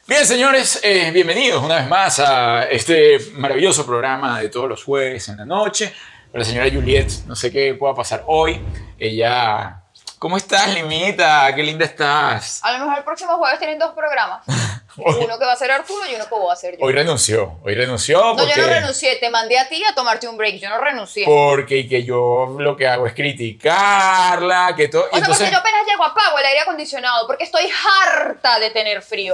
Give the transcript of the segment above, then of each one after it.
Bien, señores, bienvenidos una vez más a este maravilloso programa de todos los jueves en la noche. La señora Juliet, no sé qué pueda pasar hoy. Ella... ¿Cómo estás, Limita? Qué linda estás. A lo mejor el próximo jueves tienen dos programas. Uno que va a ser Arturo y uno que voy a hacer yo. Hoy renunció porque... No, yo no renuncié. Te mandé a ti a tomarte un break. Yo no renuncié. Porque que yo lo que hago es criticarla, que todo... O sea, entonces... porque yo apenas llego apago el aire acondicionado porque estoy harta de tener frío.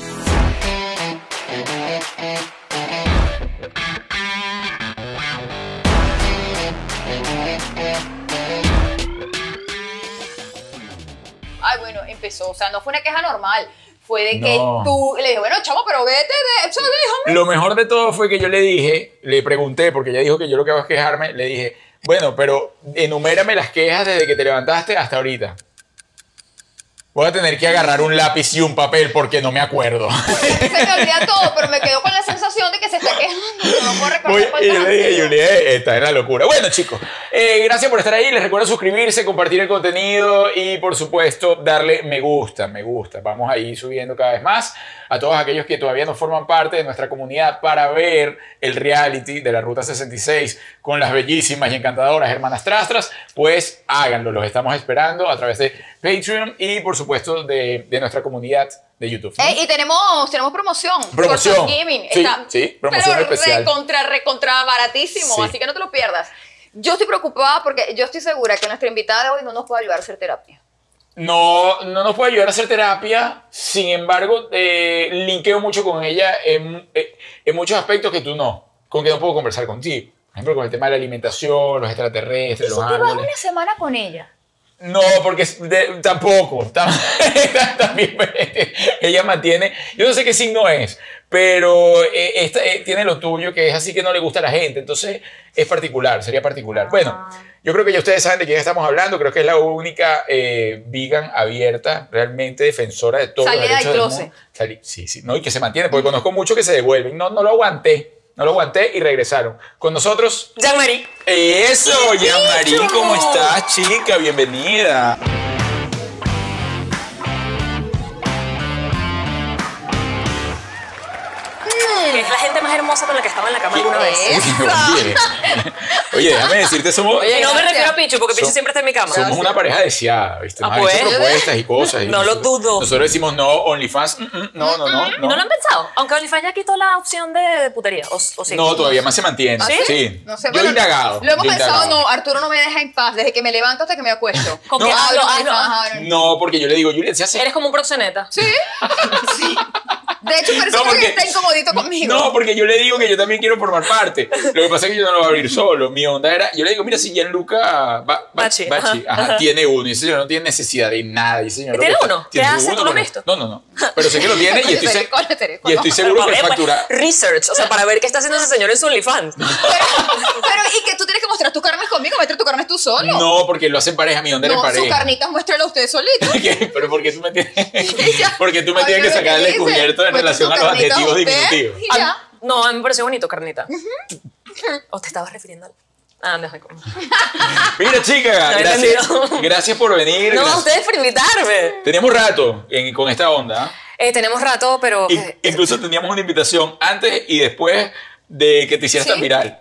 Ay, bueno, empezó. O sea, no fue una queja normal. Fue de que tú le dije, bueno, chamo, pero vete de eso, déjame. Lo mejor de todo fue que yo le dije, le pregunté, porque ella dijo que yo lo que hago es quejarme, le dije, bueno, pero enumérame las quejas desde que te levantaste hasta ahorita. Voy a tener que agarrar un lápiz y un papel porque no me acuerdo. Se me olvida todo, pero me quedo con la sensación de que se está quejando. Que no puedo recordar. Y yo le dije, Juliet, esta era locura. Bueno, chicos, gracias por estar ahí. Les recuerdo suscribirse, compartir el contenido y, por supuesto, darle me gusta, me gusta. Vamos a ir subiendo cada vez más a todos aquellos que todavía no forman parte de nuestra comunidad para ver el reality de la Ruta 66 con las bellísimas y encantadoras hermanas Trastras. Pues háganlo, los estamos esperando a través de Patreon y, por supuesto, de nuestra comunidad de YouTube, ¿no? Y tenemos promoción. Promoción. Sí, promoción pero especial. Recontra baratísimo, Sí. así que no te lo pierdas. Yo estoy preocupada porque yo estoy segura que nuestra invitada de hoy no nos puede ayudar a hacer terapia. No nos puede ayudar a hacer terapia, sin embargo, linkeo mucho con ella en muchos aspectos que tú no, con que no puedo conversar contigo. Por ejemplo, con el tema de la alimentación, los extraterrestres, los ¿Y si te vas árboles. una semana con ella? No, porque tampoco. También ella mantiene. Yo no sé qué signo es, pero tiene lo tuyo, que es así que no le gusta a la gente. Entonces es particular, sería particular. Bueno, yo creo que ya ustedes saben de quién estamos hablando. Creo que es la única vegan abierta, realmente defensora de todos los derechos del mundo. Sí, no, y que se mantiene, porque conozco muchos que se devuelven. No lo aguanté. No lo aguanté y regresaron. Con nosotros... Jean-Marie. Eso, Jean-Marie, ¿cómo estás, chica? Bienvenida. Es la gente más hermosa con la que estaba en la cama alguna vez. Oye, déjame decirte, somos... Oye, no me refiero a Pichu, porque Pichu siempre está en mi cama. Somos una pareja deseada, ¿viste? Nos han pues. hecho propuestas y cosas. No lo dudo. Nosotros decimos no, OnlyFans, no. ¿No lo han pensado? Aunque OnlyFans ya quitó la opción de putería, ¿o sí? No, todavía más se mantiene. ¿Sí? Sí. No sé, Yo he indagado. Lo hemos pensado, no, Arturo no me deja en paz desde que me levanto hasta que me acuesto. ¿Con qué hablo? No, porque yo le digo, Juliet, se hace... Eres como un proxeneta. Sí. Sí. De hecho, por eso No, creo que porque- está incomodito conmigo. No, porque yo le digo que yo también quiero formar parte. Lo que pasa es que yo no lo voy a abrir solo. Mi onda era, yo le digo, mira, si Gianluca Bachi, ajá, tiene uno, y ese señor no tiene necesidad de nada. Y ese señor ¿Tiene lo que uno? está- ¿Qué tiene hace? uno, ¿Tú lo has pero- visto? No. Pero sé que lo tiene y estoy seguro que Para ver, factura. research, o sea, para ver qué está haciendo ese señor en su OnlyFans. Pero, ¿y que tú tienes que mostrar tus carnes conmigo? ¿Muestra tu carne tú solo? No, porque lo hacen pareja, mi onda era en No, sus pareja. carnitas muéstralo usted solito. ¿Qué? Pero porque tú me tienes, Ya. porque tú me Oye, tienes que lo sacar el dice, descubierto en muestra relación tus a los carnitas adjetivos usted diminutivos. Y ya. No, a mí me pareció bonito, carnita. ¿O te estabas refiriendo a...? Déjame comer. Mira, chica, No he gracias, entendido. gracias por venir. No, a gracias. ustedes por invitarme. Teníamos rato con esta onda. Tenemos rato, pero... Incluso teníamos una invitación antes y después de que te hicieras Sí. tan viral.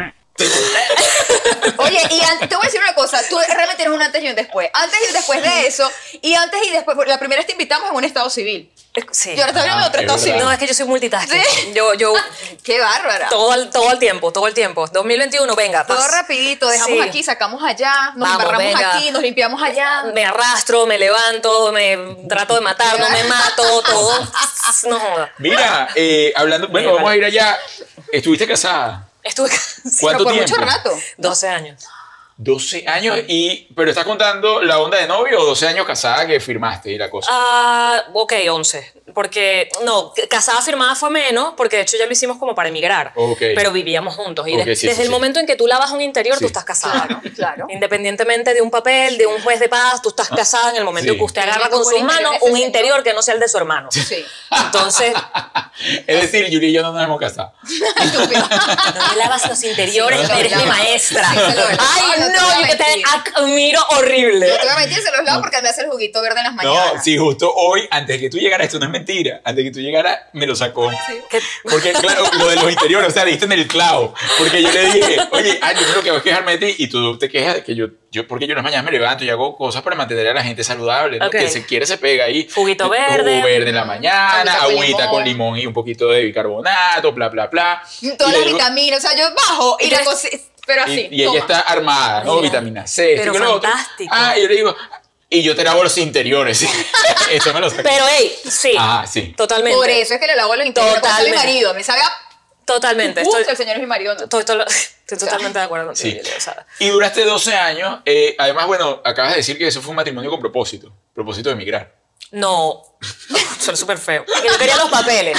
Oye, te voy a decir una cosa, tú realmente tienes un antes y un después. Antes y después de eso, y antes y después, porque la primera vez te invitamos en un estado civil. Sí. Y ahora estás viendo otro es estado verdad. civil. No, es que yo soy multitasking. ¿Sí? Yo Qué bárbara. todo el tiempo. 2021, venga. Todo paz. rapidito, dejamos Sí. aquí, sacamos allá, nos Vamos, embarramos venga. aquí, nos limpiamos allá. Me arrastro, me levanto, me trato de matar, no me mato, todo. No joda. Mira, hablando, bueno, Vale. vamos a ir allá. ¿Estuviste casada? Estuve ¿Cuánto Pero por tiempo? mucho rato. 12 años. 12 años pero estás contando la onda de novio o 12 años casada que firmaste y la cosa. Ok, 11. Porque, no, casada firmada fue menos, porque de hecho ya lo hicimos como para emigrar. Ok. Pero vivíamos juntos. Y Ok, sí, desde sí, el sí. momento en que tú lavas un interior, Sí. tú estás casada. Claro. Independientemente de un papel, de un juez de paz, tú estás casada en el momento Sí. en que usted agarra Teniendo con sus buen manos interior un interior que no sea el de su hermano. Sí. Entonces, Es decir, Yuri y yo no nos hemos casado. Estúpido. No me lavas los interiores, Sí, se los eres mi lava. maestra. Sí, se los lava. Ay, No te voy no, a yo que te mentir. admiro horrible. No te voy a mentir, se los lavo porque me hace el juguito verde en las mañanas. No, sí, justo hoy, antes de que tú llegaras, esto no es mentira, antes de que tú llegaras, me lo sacó. ¿Qué? Porque, claro, lo de los interiores, o sea, diste en el clavo. Porque yo le dije, oye, yo creo que voy a quejarme de ti y tú te quejas de que porque yo en las mañanas me levanto y hago cosas para mantener a la gente saludable, ¿no? Ok. Que se quiere, se pega ahí. Juguito Jugo verde. verde en la mañana, Agüita con agüita con limón. limón y un poquito de bicarbonato, bla, bla, bla. Todas Y las luego- vitaminas, o sea, yo bajo y la cosa, pero así. y ella toma. está armada, ¿no? Mira. Vitamina C. Pero esto y lo otro. fantástico. Y yo le digo, y yo te lavo los interiores. Eso me lo sacó. Pero, hey, sí. Ah, sí. Totalmente. Por eso es que le lavo los interiores. Porque soy mi Totalmente. marido, me sabe a Totalmente. que el señor es mi marido. ¿no? Estoy totalmente de acuerdo contigo. Sí. Lili, o sea, Y duraste 12 años. Además, bueno, acabas de decir que eso fue un matrimonio con propósito. Propósito de emigrar. no. Son súper feos. Yo quería los papeles.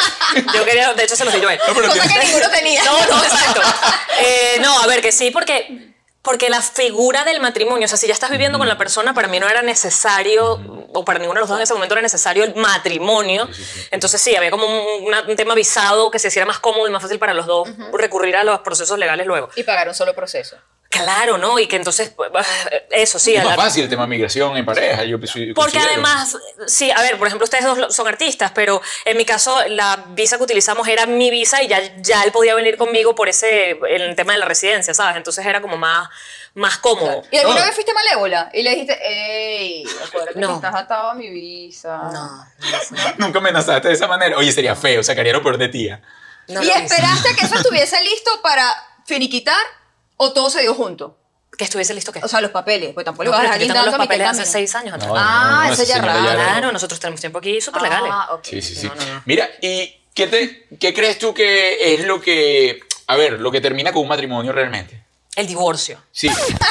De hecho, se los di yo a él. No, pero Cosa tienes- que ninguno tenía. No, exacto. No, a ver, que sí, porque la figura del matrimonio, o sea, si ya estás viviendo con la persona, para mí no era necesario, o para ninguno de los dos en ese momento era necesario el matrimonio. Entonces sí, había como un tema visado que se hiciera más cómodo y más fácil para los dos recurrir a los procesos legales luego. Y pagar un solo proceso. Claro, ¿no? Y que entonces, eso sí. Es más fácil el tema de migración en pareja. Yo Porque considero. además, sí, a ver, por ejemplo, ustedes dos son artistas, pero en mi caso la visa que utilizamos era mi visa y ya él podía venir conmigo por el tema de la residencia, ¿sabes? Entonces era como más cómodo. ¿Y alguna No. vez fuiste malévola? Y le dijiste, ey, acuérdate No. que estás atado a mi visa. Nunca amenazaste de esa manera. Oye, sería feo. Sacaría lo peor de ti. No ¿Y lo hice. esperaste a que eso estuviese listo para finiquitar o todo se dio junto? Que estuviese listo que. O sea, los papeles, pues tampoco le No, vas a pero dejar yo tengo los guindando a mitad papeles del hace camino. 6 años atrás. Ah, ese esa ya señora raro. Claro, nosotros tenemos tiempo aquí súper legales. Ah, ok. Sí, sí, sí. No. Mira, ¿y qué crees tú que es lo que, a ver, lo que termina con un matrimonio realmente? El divorcio. Sí.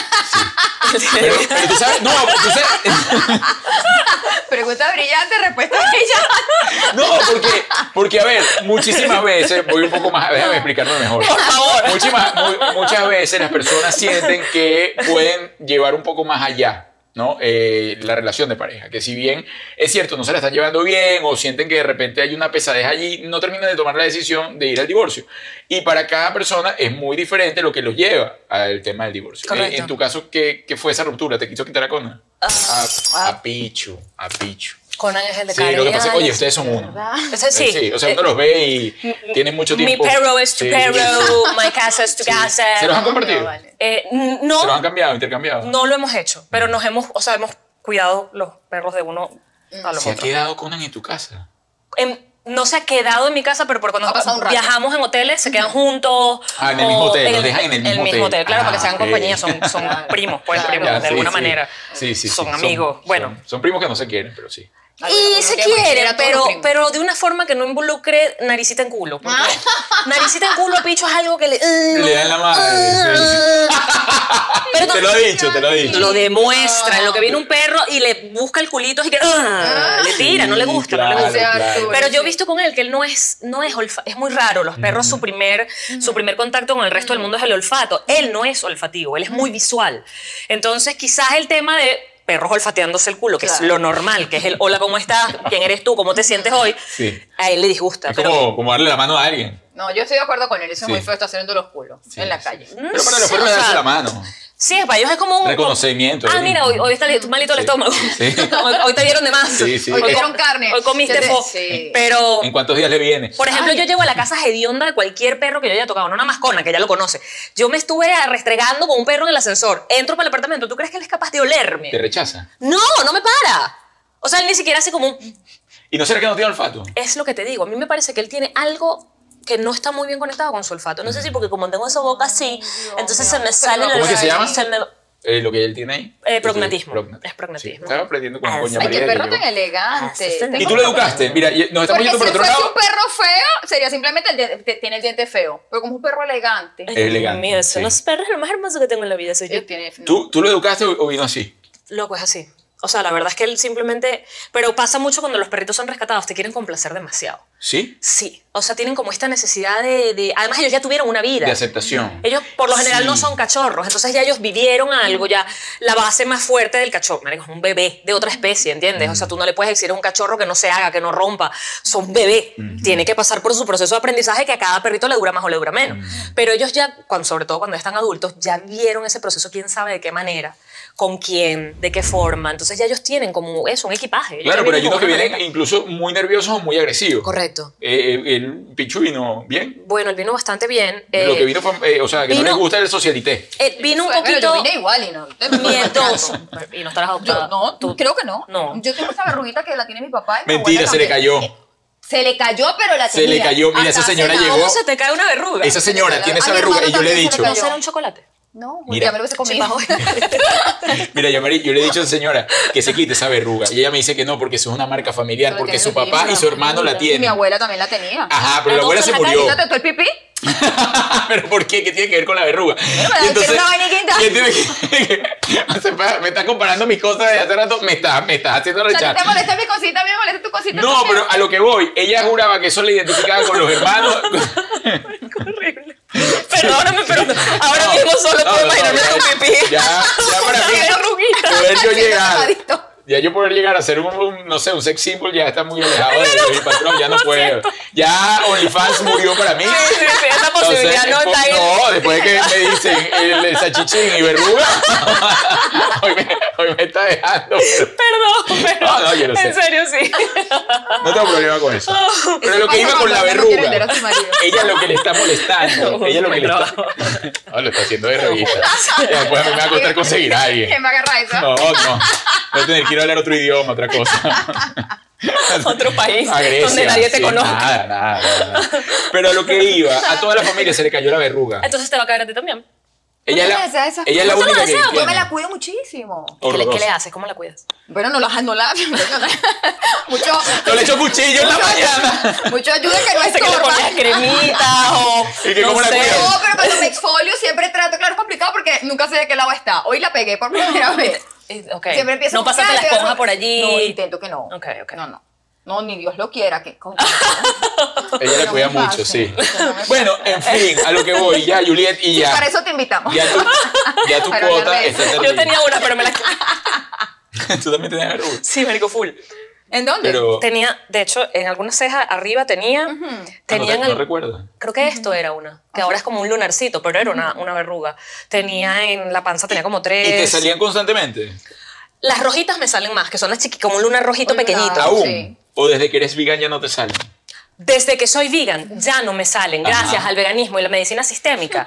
Pero tú sabes, no, tú sabes, Pregunta brillante, respuesta brillante. no, porque, a ver, muchísimas veces, voy un poco más, déjame explicarme mejor. Por favor. Muchas veces las personas sienten que pueden llevar un poco más allá, ¿no? La relación de pareja, que si bien es cierto, no se la están llevando bien o sienten que de repente hay una pesadez allí, no terminan de tomar la decisión de ir al divorcio. Y para cada persona es muy diferente lo que los lleva al tema del divorcio. Correcto. En tu caso, ¿qué fue esa ruptura? ¿Te quiso quitar a Conan? A Pichu. Conan es el de Sí, lo que pasa es que, oye, Cariño. ustedes son uno. Ese sí. Sí, o sea, uno los ve y tienen mucho Mi tiempo. perro es tu Sí. perro, mi casa es tu casa. ¿Se los han compartido? No, vale. ¿Se los han No, cambiado, intercambiado? no lo hemos hecho, pero hemos cuidado los perros de uno a los ¿Se ha otros. quedado Conan en tu casa? No se ha quedado en mi casa, pero por cuando Ha pasado un rato. viajamos en hoteles, se quedan juntos. Ah, en el mismo o hotel, los dejan en el mismo hotel. claro, para que Ah, sean ok. compañía, son primos, pues Claro. primos, Ya, de sí, alguna sí. manera. Sí, sí, Son sí, amigos, bueno. Son primos que no se quieren, pero sí. Y se quieren, pero de una forma que no involucre naricita en culo. Porque naricita en culo a Picho es algo que le... Le dan la madre. sí. Pero Te lo he dicho, te lo he dicho. Lo demuestra, en lo que viene un perro y le busca el culito y que le tira, no le gusta, no le claro, gusta. Arturo, Pero yo he sí. visto con él que él no es es muy raro. Los perros, su primer contacto con el resto del mundo es el olfato. Él no es olfativo, él es muy visual. Entonces, quizás el tema de perros olfateándose el culo, que es Claro. lo normal, que es el hola, ¿cómo estás? ¿Quién eres tú? ¿Cómo te sientes hoy? Sí. A él le disgusta. Es pero como darle la mano a alguien. No, yo estoy de acuerdo con él. Eso Sí. es muy feo, está haciendo los culos Sí, en la sí, calle. sí. Pero para los Sí, perros o es darse sea, la mano. sí, para ellos es como un Reconocimiento. Ah, mira, hoy está malito el Sí. estómago. Sí. Hoy te dieron de más. Sí, sí. Hoy te Hoy dieron carne. Hoy comiste Sí. fo. Sí. Pero, ¿En cuántos días le viene? por ejemplo, yo llego a la casa hedionda de cualquier perro que yo haya tocado, no una mascona, que ya lo conoce. Yo me estuve restregando con un perro en el ascensor. Entro para el apartamento. ¿Tú crees que él es capaz de olerme? ¿Te rechaza? No, no me para. O sea, él ni siquiera hace como un... ¿Y no será que no tiene olfato? Es lo que te digo. A mí me parece que él tiene algo que no está muy bien conectado con su olfato. No sé si porque como tengo esa boca así, entonces se me sale... ¿Cómo es que se llama? Se me- Lo que él tiene ahí. prognatismo. Prognatismo. Es prognatismo. Sí, estaba aprendiendo con Ah, Doña sí. Ay, qué María. perro que tan yo- elegante. Ah, ¿Y tú lo educaste? Mira, nos estamos Porque yendo si por otro fuese lado. un perro feo, sería simplemente tiene el diente feo. Pero como un perro elegante. Ay, elegante, Dios mío, sí. son los perros lo más hermoso que tengo en la vida. Soy yo. Él tiene- no. ¿Tú lo educaste o vino así? Loco, es así. O sea, la verdad es que él simplemente... Pero pasa mucho cuando los perritos son rescatados, te quieren complacer demasiado. ¿Sí? Sí, o sea, tienen como esta necesidad además ellos ya tuvieron una vida. De aceptación. Ellos por lo general Sí. no son cachorros, entonces ya ellos vivieron algo, ya la base más fuerte del cachorro, marico, es un bebé de otra especie, ¿entiendes? O sea, tú no le puedes decir a un cachorro que no se haga, que no rompa, son bebé, tiene que pasar por su proceso de aprendizaje que a cada perrito le dura más o le dura menos. Pero ellos ya, sobre todo cuando están adultos, ya vieron ese proceso, quién sabe de qué manera, con quién, de qué forma, entonces ya ellos tienen como eso, un equipaje. Ellos Claro, ya pero hay vienen unos que con una vienen maleta. incluso muy nerviosos o muy agresivos. Correcto. El Pichu vino bien. Bueno, él vino bastante bien. Lo que vino fue, o sea, que no vino- les gusta el socialité. Vino un Bueno, poquito yo vine igual y no. miedoso. Y no estarás adoptada. Yo no, Tú- creo que no. No. Yo tengo esa verruguita que la tiene mi papá. Y mi Mentira, abuela se le también. cayó. Se le cayó, pero la Se tenía. le cayó. Mira, esa Hasta señora hace nada. llegó. ¿Cómo se te cae una verruga? Esa señora tiene esa A mi verruga y hermano yo le he también se dicho. le ¿No cayó. será un chocolate? No, Mira. ya me lo hubiese comido. Mira, yo le he dicho a esa señora que se quite esa verruga. Y ella me dice que no, porque eso es una marca familiar, Pero porque tiene su los papá y mismos, su hermano la Y mi tienen. abuela también la tenía. Ajá, pero la La abuela dos se en la murió. ¿Quítate tú el pipí? ¿Pero por qué? ¿Qué tiene que ver con la verruga? pero tiene una vainita. ¿quién tiene me estás comparando mis cosas de hace rato, me estás haciendo O sea, rechazar. ¿te molesta mi cosita? ¿Me molesta tu cosita? No, también? pero a lo que voy, ella juraba que eso le identificaba con los hermanos. Horrible. Perdóname, pero ahora mismo solo puedo imaginarme con pipí. Ya para mí, Qué verruguita. poder yo Siento llegar, tapadito. ya yo poder llegar a ser no sé, un sex symbol ya está muy alejado de mi patrón, ya no puedo. Ya OnlyFans murió para mí. Sí, esa posibilidad no está ahí. No, después de que me dicen el salchichín y verruga, hoy me está dejando. Perdón, pero No, yo lo sé. en serio sí. No tengo problema con eso. Pero lo que iba con la Cuando no quiere verruga, ver a su marido. ella es lo que le está molestando. No, Ella es lo que le está. no. No, lo está haciendo de revista. Y después a mí me va a costar conseguir a alguien. ¿Quién me agarra eso? No. Voy a tener que ir a hablar otro idioma, otra cosa. Otro país A Grecia, donde nadie te sí, conozca. Nada. Pero a lo que iba, a toda la familia se le cayó la verruga. Entonces te va a caer a ti también. Ella es ¿Cómo te deseas esas ella es la cosas? única que Yo me tiene. la cuido muchísimo. ¿Qué Horrorosa. le haces? ¿Cómo la cuidas? Bueno, no mucho. No le echo cuchillo en la mañana. Mucho ayuda que no Sé que le estorba. ponías cremita o ¿Y que no cómo la sé. cuidas? No, pero cuando me exfolio siempre trato, claro, es complicado porque nunca sé de qué lado está. Hoy la pegué por primera vez. Ok. Siempre empiezo No pasaste la buscar, esponja por allí. No, intento que no. Ok, ok. No. No, ni Dios lo quiera. Que, coño, Ella la no cuida me mucho, pase, sí. no me Bueno, en fin, a lo que voy, ya, Juliet, y ya. Para eso te invitamos. Ya tu Para cuota hablar de está eso. terrible. Yo tenía una, pero me la... Tú también tenías verruga. Sí, marico, full. ¿En dónde? Pero Tenía, de hecho, en algunas cejas arriba tenía... Tenían no recuerdo. Creo que esto era una, que ahora es como un lunarcito, pero era una verruga. Tenía en la panza, tenía como 3. ¿Y te salían constantemente? Las rojitas me salen más, que son las chiquitas, como un lunar rojito Un lunar. pequeñito. Ah, ¿Aún? sí. ¿O desde que eres vegan ya no te salen? Desde que soy vegan, ya no me salen, gracias Ajá. al veganismo y la medicina sistémica.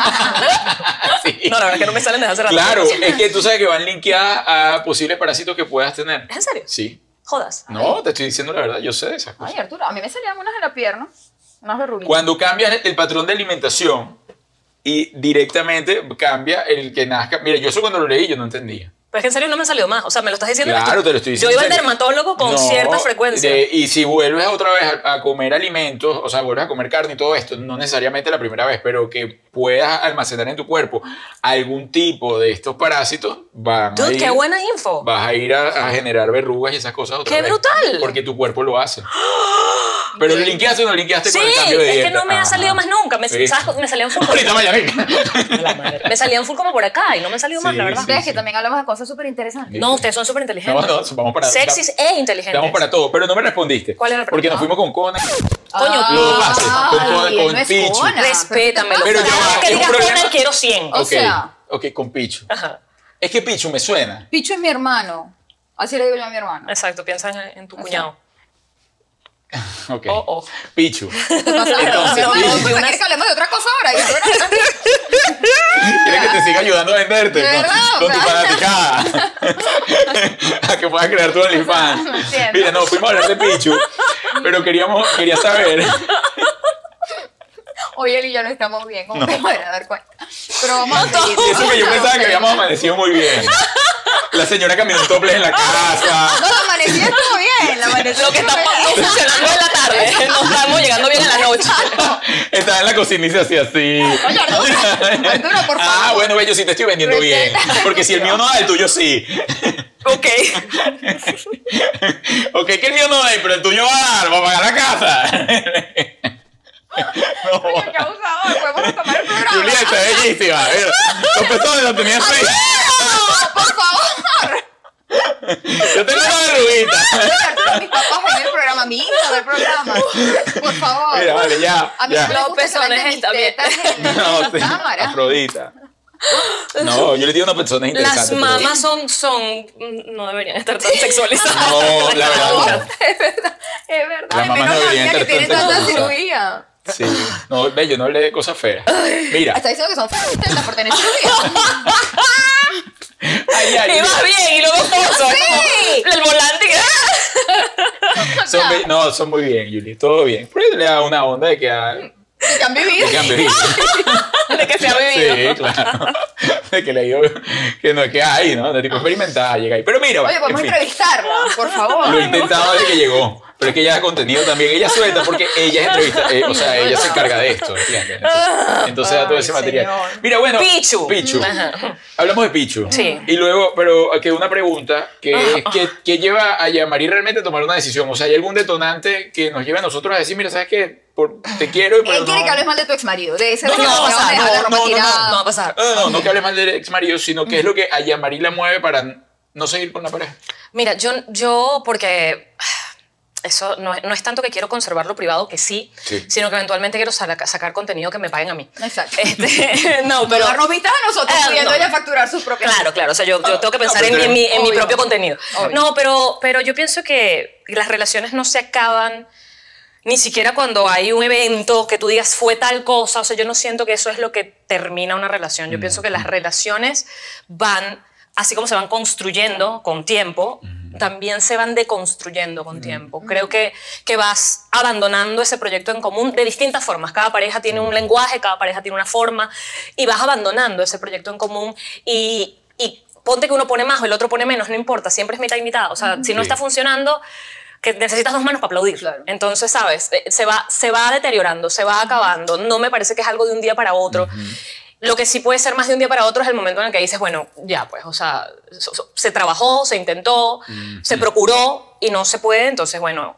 Sí. No, la verdad es que no me salen desde hace rato. Claro, es que tú sabes que van linkeadas a posibles parásitos que puedas tener. ¿Es en serio? Sí. Jodas. No, te estoy diciendo la verdad, yo sé de esas cosas. Ay, Arturo, a mí me salían unas en la pierna. Unas verruguitas. Cuando cambias el patrón de alimentación y directamente cambia el que nazca. Mira, yo eso cuando lo leí yo no entendía. Pero es que en serio no me han salido más. O sea, me lo estás diciendo. Claro, te lo estoy diciendo. Yo iba al en serio. dermatólogo con No, cierta frecuencia. Y si vuelves otra vez a comer alimentos, o sea, vuelves a comer carne y todo esto, no necesariamente la primera vez, pero que puedas almacenar en tu cuerpo algún tipo de estos parásitos, van a Dude, ir, qué buena info. vas a ir a generar verrugas y esas cosas otra ¡Qué vez. brutal! Porque tu cuerpo lo hace. Pero lo linkeaste o no linkeaste Sí, con el cambio de es dieta. que no me ha Ajá. salido más nunca. Sí. ¿Sabes? Me salían full. Ahorita mañana. Me salían full como por acá y no me han salido más, Sí, la verdad. sí. Ustedes que también hablamos de cosas súper interesantes. No, ustedes son súper No, inteligentes. no, vamos para Sexys e inteligentes. Vamos para todo, pero no me respondiste. ¿Cuál era la Porque nos pregunta? fuimos con Conan. Coño, Lo pases, Ay, con él no es Pichu. Conan. respétamelo. Pero ya Cada va, vez que es un digas problema. Conan, quiero 100. O Ok, sea. ok, con Pichu. Ajá. Es que Pichu me suena. Pichu es mi hermano. Así le digo yo a mi hermano. Exacto, piensa en tu cuñado. Ok. Oh. Pichu. Entonces, Entonces, ¿quieres que hablemos de otra cosa ahora? ¿Quieres que te siga ayudando a venderte ¿De verdad? con tu fanaticada? A que puedas crear tu OnlyFans. No entiendo. Mira, no, fuimos a hablar de Pichu, pero quería saber. Hoy él y yo no estamos bien, como te podrás dar cuenta. Pero vamos a seguir. Y eso que yo pensaba que habíamos amanecido muy bien. La señora caminó en toples en la casa. No, la amanecida estuvo bien. La amanecida Lo que estamos funcionando en la tarde, no estamos llegando bien en la noche. estaba en la cocina y se hacía así. Oye, Arturo, por favor. Ah, bueno, ve, yo sí te estoy vendiendo bien. Porque si el mío no da, el tuyo sí. Ok. Ok, que el mío no da, pero el tuyo va a dar, va a pagar la casa. Oye, qué abusador. Podemos tomar el programa. Julieta, es bellísima. Mira, los pezones los tenías así. ¡No, por favor! Yo tengo una verruguita. Arturo, mis papás ven el programa, mi hija ve el programa. Por favor. Mira, vale, ya. A mí ya. no me Los gusta que pezones vean mis están bien. tetas en No, la sí, cámara. Afrodita. No, yo le digo unas personas interesantes. Las mamas son no deberían estar tan sexualizadas. No, la verdad no. Es verdad, es verdad. Las mamás Menos no la deberían mía que estar tiene tan tanta sexualizadas. cirugía. Sí. No, ve, yo no hablé de cosas feas. Mira. Está diciendo que son feministas por tener cirugía. Ay, ay, Y vas bien, y luego pozo. Sí. El volante que... no, son muy bien, Yuli. Todo bien. Pero le da una onda de que Que han vivido. han bebido. de que se ha vivido. Sí, claro. De que le digo que no es que hay, ¿no? De tipo experimentada, llega ahí. Pero mira, Oye, podemos en fin, entrevistarla, por favor. lo he intentado desde que llegó. Pero es que ella da contenido también. Ella suelta porque ella es entrevista. O sea, ella se encarga de esto, ¿entiendes? Entonces da todo ese Ay, material. señor. Mira, bueno. Pichu. Pichu. Ajá. Hablamos de Pichu. Sí. Y luego, pero que una pregunta que, que lleva a Yamari realmente a tomar una decisión. O sea, ¿hay algún detonante que nos lleve a nosotros a decir, mira, ¿sabes qué? Te quiero, pero Él quiere no... que hables mal de tu exmarido, de ese No, de que no, te o vas sea, a dejar la no, ropa no, tirada. No va a pasar. No que hable mal del ex marido, sino que es lo que a Yamari la mueve para no seguir con la pareja. Mira, yo porque eso no es tanto que quiero conservar lo privado, que sí, sino que eventualmente quiero sacar contenido que me paguen a mí. Exacto. No, pero... Darnos vistas a nosotros, pudiendo no. ella facturar sus propias. Claro, o sea, yo tengo que pensar pero en mi obvio. propio contenido. Obvio. No, pero yo pienso que las relaciones no se acaban ni siquiera cuando hay un evento que tú digas fue tal cosa. O sea, yo no siento que eso es lo que termina una relación. Yo pienso que las relaciones van, así como se van construyendo con tiempo, también se van deconstruyendo con tiempo. Creo que vas abandonando ese proyecto en común de distintas formas. Cada pareja tiene un lenguaje, cada pareja tiene una forma, y vas abandonando ese proyecto en común y ponte que uno pone más o el otro pone menos, no importa, siempre es mitad y mitad. O sea, si no está funcionando, que necesitas dos manos para aplaudir. Claro. Entonces, ¿sabes? Se va deteriorando, se va acabando. No me parece que es algo de un día para otro. Lo que sí puede ser más de un día para otro es el momento en el que dices, bueno, ya, pues, o sea, se trabajó, se intentó, se procuró y no se puede, entonces, bueno,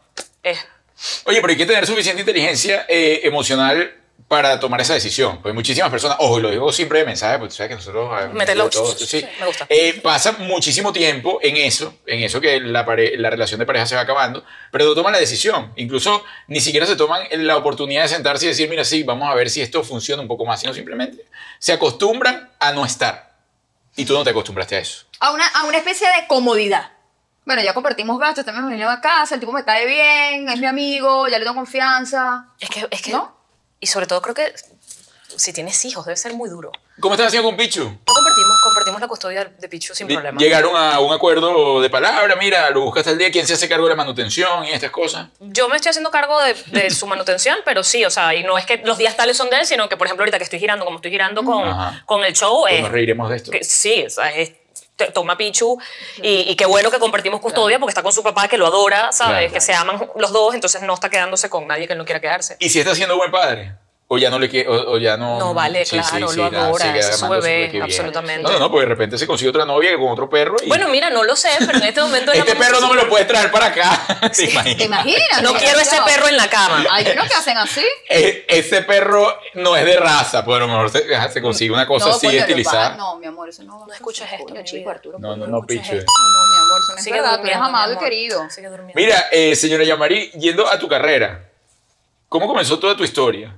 Oye, pero hay que tener suficiente inteligencia emocional para tomar esa decisión. Porque muchísimas personas, ojo, y lo digo siempre de mensaje, porque tú sabes que nosotros... Mételo. todo, sí, Me gusta. pasa muchísimo tiempo en eso que la relación de pareja se va acabando, pero no toman la decisión. Incluso ni siquiera se toman la oportunidad de sentarse y decir, mira, sí, vamos a ver si esto funciona un poco más, sino simplemente se acostumbran a no estar. Y tú no te acostumbraste a eso. A una especie de comodidad. Bueno, ya compartimos gastos, también me vine a casa, el tipo me cae bien, es mi amigo, ya le tengo confianza. es que ¿No? y sobre todo creo que si tienes hijos debe ser muy duro. ¿Cómo estás haciendo con Pichu? No compartimos la custodia de Pichu sin problema. Llegaron a un acuerdo de palabra, mira, lo buscaste al día, ¿quién se hace cargo de la manutención y estas cosas? Yo me estoy haciendo cargo de su manutención, pero sí, o sea, y no es que los días tales son de él, sino que, por ejemplo, ahorita que estoy girando, como estoy girando con el show, Pues nos reiremos de esto. que sí, o sea, toma Pichu y qué bueno que compartimos custodia porque está con su papá que lo adora, ¿sabes? Claro. Que se aman los dos, entonces no está quedándose con nadie que él no quiera quedarse. ¿Y si está siendo buen padre? ¿O ya no le quiere, o ya no? No, vale, claro, lo adora, es su bebé, absolutamente. No, porque de repente se consigue otra novia con otro perro y... Bueno, mira, no lo sé, pero en este momento... este perro no me lo puedes traer para acá, ¿te imaginas? ¿Te imaginas? No quiero ese perro en la cama. Hay unos que hacen así. Ese perro no es de raza, pues a lo mejor se consigue una cosa así coño, estilizada. No, mi amor, eso no. No escuches esto, Coño, mi chico, vida. Arturo. No, escuches Pichu. esto. No, mi amor, eso no es Sigue verdad. Tú eres durmiendo, amado mi y amor. querido. Sigue durmiendo. Mira, señora Yamari, yendo a tu carrera, ¿cómo comenzó toda tu historia?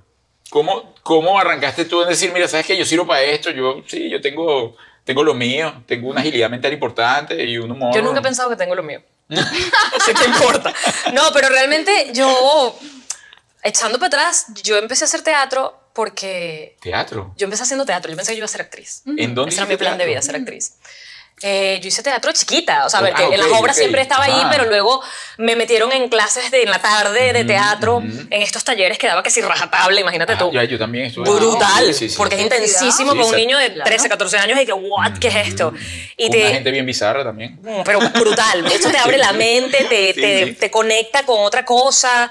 ¿Cómo arrancaste tú en decir, mira, sabes que yo sirvo para esto? Yo tengo lo mío, tengo una agilidad mental importante y un humor. Yo nunca he pensado que tengo lo mío. ¿Sí te importa? No, pero realmente yo, echando para atrás, yo empecé a hacer teatro porque... ¿Teatro? Yo empecé haciendo teatro, yo pensé que yo iba a ser actriz. ¿En dónde Ese era hiciste mi plan de teatro? vida, ser actriz. Yo hice teatro chiquita, o sea, a ver, que ok, en las obras ok. siempre estaba ahí, Ah. pero luego me metieron en clases en la tarde de teatro, en estos talleres que daba que si rajatabla, imagínate tú. Ya, yo también estuve. Brutal, Sí, sí, sí. porque es intensísimo Sí, para un sí. niño de 13, 14 años y que, what, ¿qué es esto? Y Una gente bien bizarra también. pero brutal, esto te abre la mente, Sí. te conecta con otra cosa.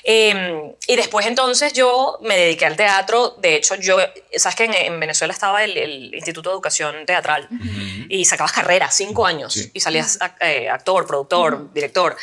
Y después entonces yo me dediqué al teatro. De hecho, sabes que en Venezuela estaba el Instituto de Educación Teatral y sacabas carrera, 5 años, Sí. y salías actor, productor, director.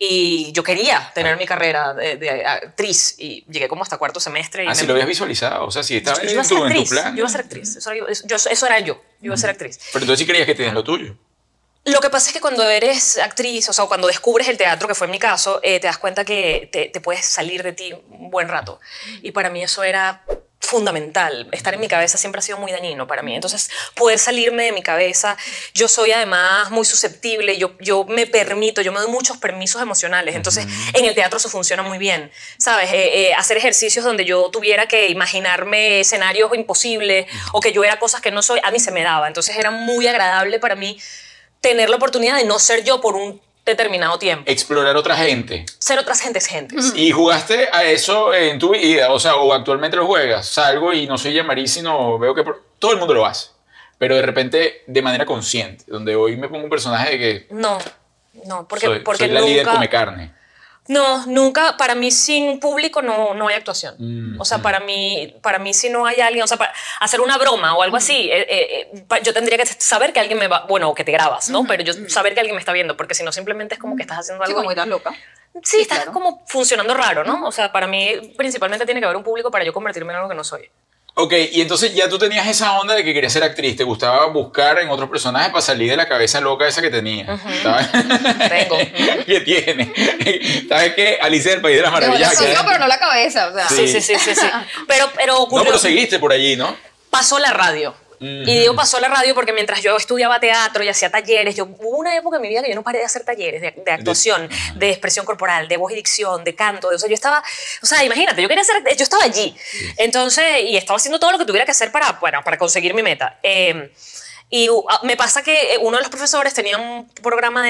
Y yo quería tener mi carrera de actriz y llegué como hasta cuarto semestre. Y Si lo habías visualizado. O sea, si estaba yo iba a ser en tu actriz, plan. yo iba a ser actriz. Eso era yo iba a ser actriz. Pero entonces sí creías que tenías lo tuyo. Lo que pasa es que cuando eres actriz, o sea, cuando descubres el teatro, que fue mi caso, te das cuenta que te puedes salir de ti un buen rato. Y para mí eso era fundamental. Estar en mi cabeza siempre ha sido muy dañino para mí. Entonces, poder salirme de mi cabeza. Yo soy además muy susceptible. Yo me doy muchos permisos emocionales. Entonces, en el teatro eso funciona muy bien. ¿Sabes? Hacer ejercicios donde yo tuviera que imaginarme escenarios imposibles o que yo era cosas que no soy, a mí se me daba. Entonces, era muy agradable para mí tener la oportunidad de no ser yo por un determinado tiempo. Explorar otra gente. Ser otras gentes. ¿Y jugaste a eso en tu vida? O sea, o actualmente lo juegas. Salgo y no soy Yamari, sino veo que todo el mundo lo hace. Pero de repente de manera consciente. Donde hoy me pongo un personaje de que No, porque soy la líder come carne. No, nunca, para mí sin público no hay actuación. O sea, para mí si no hay alguien, o sea, para hacer una broma o algo así, yo tendría que saber que alguien me va, bueno, o que te grabas, ¿no? Pero yo saber que alguien me está viendo, porque si no simplemente es como que estás haciendo Sí, algo. como estás loca. Sí, estás claro. como funcionando raro, ¿no? O sea, para mí principalmente tiene que haber un público para yo convertirme en algo que no soy. Ok, y entonces ya tú tenías esa onda de que querías ser actriz. Te gustaba buscar en otros personajes para salir de la cabeza loca esa que tenías. ¿Sabes? Tengo. ¿Qué tiene? ¿Sabes qué? Alicia del País de las Maravillas. Sí, pero no la cabeza. O sea. Sí. Sí. Pero ocurrió. No, pero seguiste por allí, ¿no? Pasó la radio. Y digo pasó la radio porque mientras yo estudiaba teatro y hacía talleres, hubo una época en mi vida que yo no paré de hacer talleres de actuación, de expresión corporal, de voz y dicción, de canto. O sea, yo estaba, o sea, imagínate, yo estaba allí. Entonces, y estaba haciendo todo lo que tuviera que hacer para conseguir mi meta. Y me pasa que uno de los profesores tenía un programa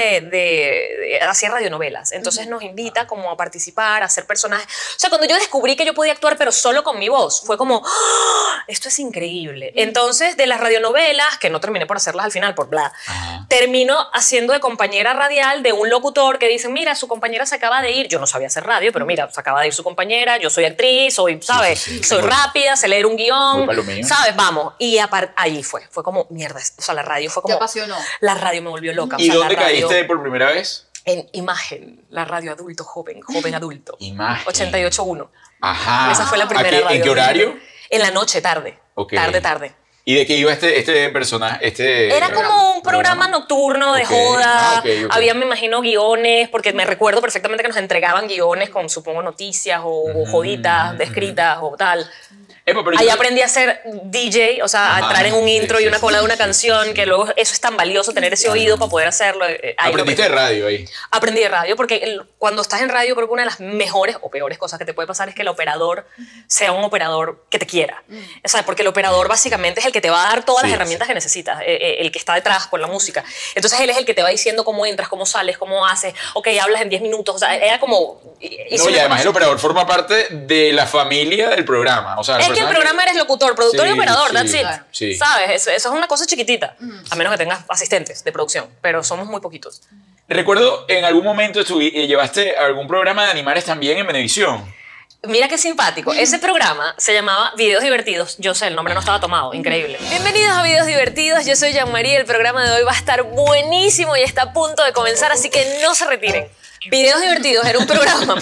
hacía radionovelas, entonces nos invita como a participar, a hacer personajes. O sea, cuando yo descubrí que yo podía actuar pero solo con mi voz, fue como, ¡oh! Esto es increíble. Entonces, de las radionovelas, que no terminé por hacerlas al final, por bla, termino haciendo de compañera radial de un locutor que dice, mira, su compañera se acaba de ir. Yo no sabía hacer radio, pero mira, se acaba de ir su compañera, yo soy actriz, ¿sabes? Soy rápida, sé leer un guión, ¿sabes? Vamos. Y ahí fue como, mierda, o sea, la radio fue como... Te apasionó. La radio me volvió loca. ¿Y dónde caíste por primera vez? En Imagen, la radio adulto, joven adulto. Imagen. 88.1. Ajá. Esa fue la primera radio. ¿En qué horario? En la noche, tarde. Ok. Tarde. ¿Y de qué iba este personaje? Era como un programa nocturno de joda. Ok. Había, me imagino, guiones, porque me recuerdo perfectamente que nos entregaban guiones con, supongo, noticias o joditas descritas o tal. Ahí aprendí a ser DJ, o sea, a entrar en un intro y una cola de una canción, que luego eso es tan valioso, tener ese oído para poder hacerlo. ¿Aprendiste de radio ahí? Aprendí de radio, porque cuando estás en radio creo que una de las mejores o peores cosas que te puede pasar es que el operador sea un operador que te quiera. O sea, porque el operador básicamente es el que te va a dar todas las herramientas que necesitas, el que está detrás con la música. Entonces él es el que te va diciendo cómo entras, cómo sales, cómo haces, ok, hablas en 10 minutos, o sea, era como... No, y además el operador forma parte de la familia del programa, o sea... Es que el programa eres locutor, productor y operador, that's it. Claro. Sí. ¿Sabes? Eso es una cosa chiquitita, a menos que tengas asistentes de producción, pero somos muy poquitos. Recuerdo, en algún momento llevaste algún programa de animales también en Venevisión. Mira qué simpático. Ese programa se llamaba Videos Divertidos. Yo sé, el nombre no estaba tomado. Increíble. Bienvenidos a Videos Divertidos. Yo soy Jean-Marie. El programa de hoy va a estar buenísimo y está a punto de comenzar, así que no se retiren. Videos Divertidos era un programa.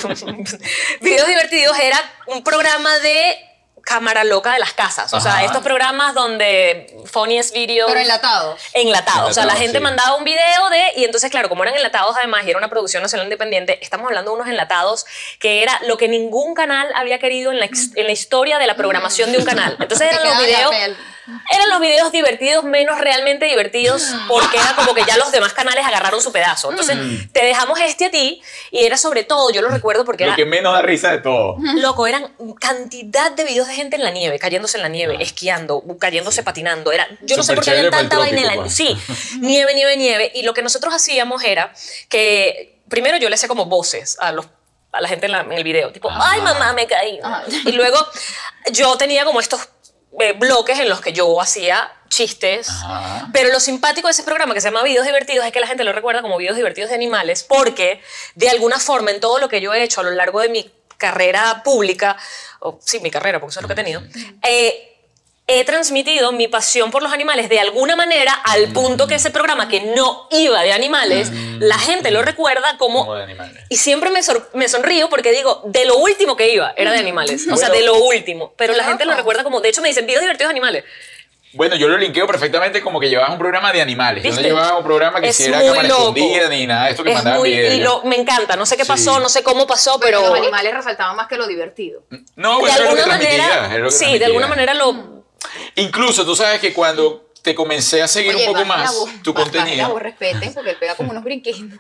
Videos Divertidos era un programa de cámara loca de las casas. O sea, estos programas donde funniest videos... Pero enlatados. Enlatados. O sea, la gente mandaba un video y entonces, claro, como eran enlatados además y era una producción nacional independiente, estamos hablando de unos enlatados que era lo que ningún canal había querido en la historia de la programación de un canal. Entonces eran los videos... eran los videos divertidos menos realmente divertidos porque era como que ya los demás canales agarraron su pedazo. Entonces, te dejamos este a ti y era sobre todo, yo lo recuerdo porque Lo era... que menos da risa de todo. Loco, eran cantidad de videos de gente en la nieve, cayéndose en la nieve, esquiando, cayéndose patinando. Yo no sé por qué había tanta vaina en la nieve. Sí, nieve, nieve, nieve. Y lo que nosotros hacíamos era que, primero yo le hacía como voces a la gente en el video, tipo, ay mamá, me caí. Y luego yo tenía como estos bloques en los que yo hacía chistes, pero lo simpático de ese programa que se llama Videos Divertidos es que la gente lo recuerda como videos divertidos de animales porque de alguna forma en todo lo que yo he hecho a lo largo de mi carrera pública, sí, mi carrera, porque eso es lo que he tenido, he transmitido mi pasión por los animales de alguna manera al punto que ese programa que no iba de animales, la gente lo recuerda como de animales. Y siempre me sonrío porque digo, de lo último que iba era de animales, o sea, de lo último, pero la gente lo recuerda como, de hecho me dicen, videos divertidos de animales. Bueno, yo lo linkeo perfectamente como que llevabas un programa de animales. ¿Viste? Yo no llevaba un programa que hiciera cámara escondida ni nada de esto que mandaban videos. Y me encanta, no sé qué pasó, no sé cómo pasó, pero... Los animales resaltaban más que lo divertido. No, bueno, de era lo que alguna transmitía, manera, era lo que sí, de transmitía. alguna manera lo... Incluso tú sabes que cuando te comencé a seguir un poco más tu contenido. La voz, respeten, porque él pega como unos brinquitos.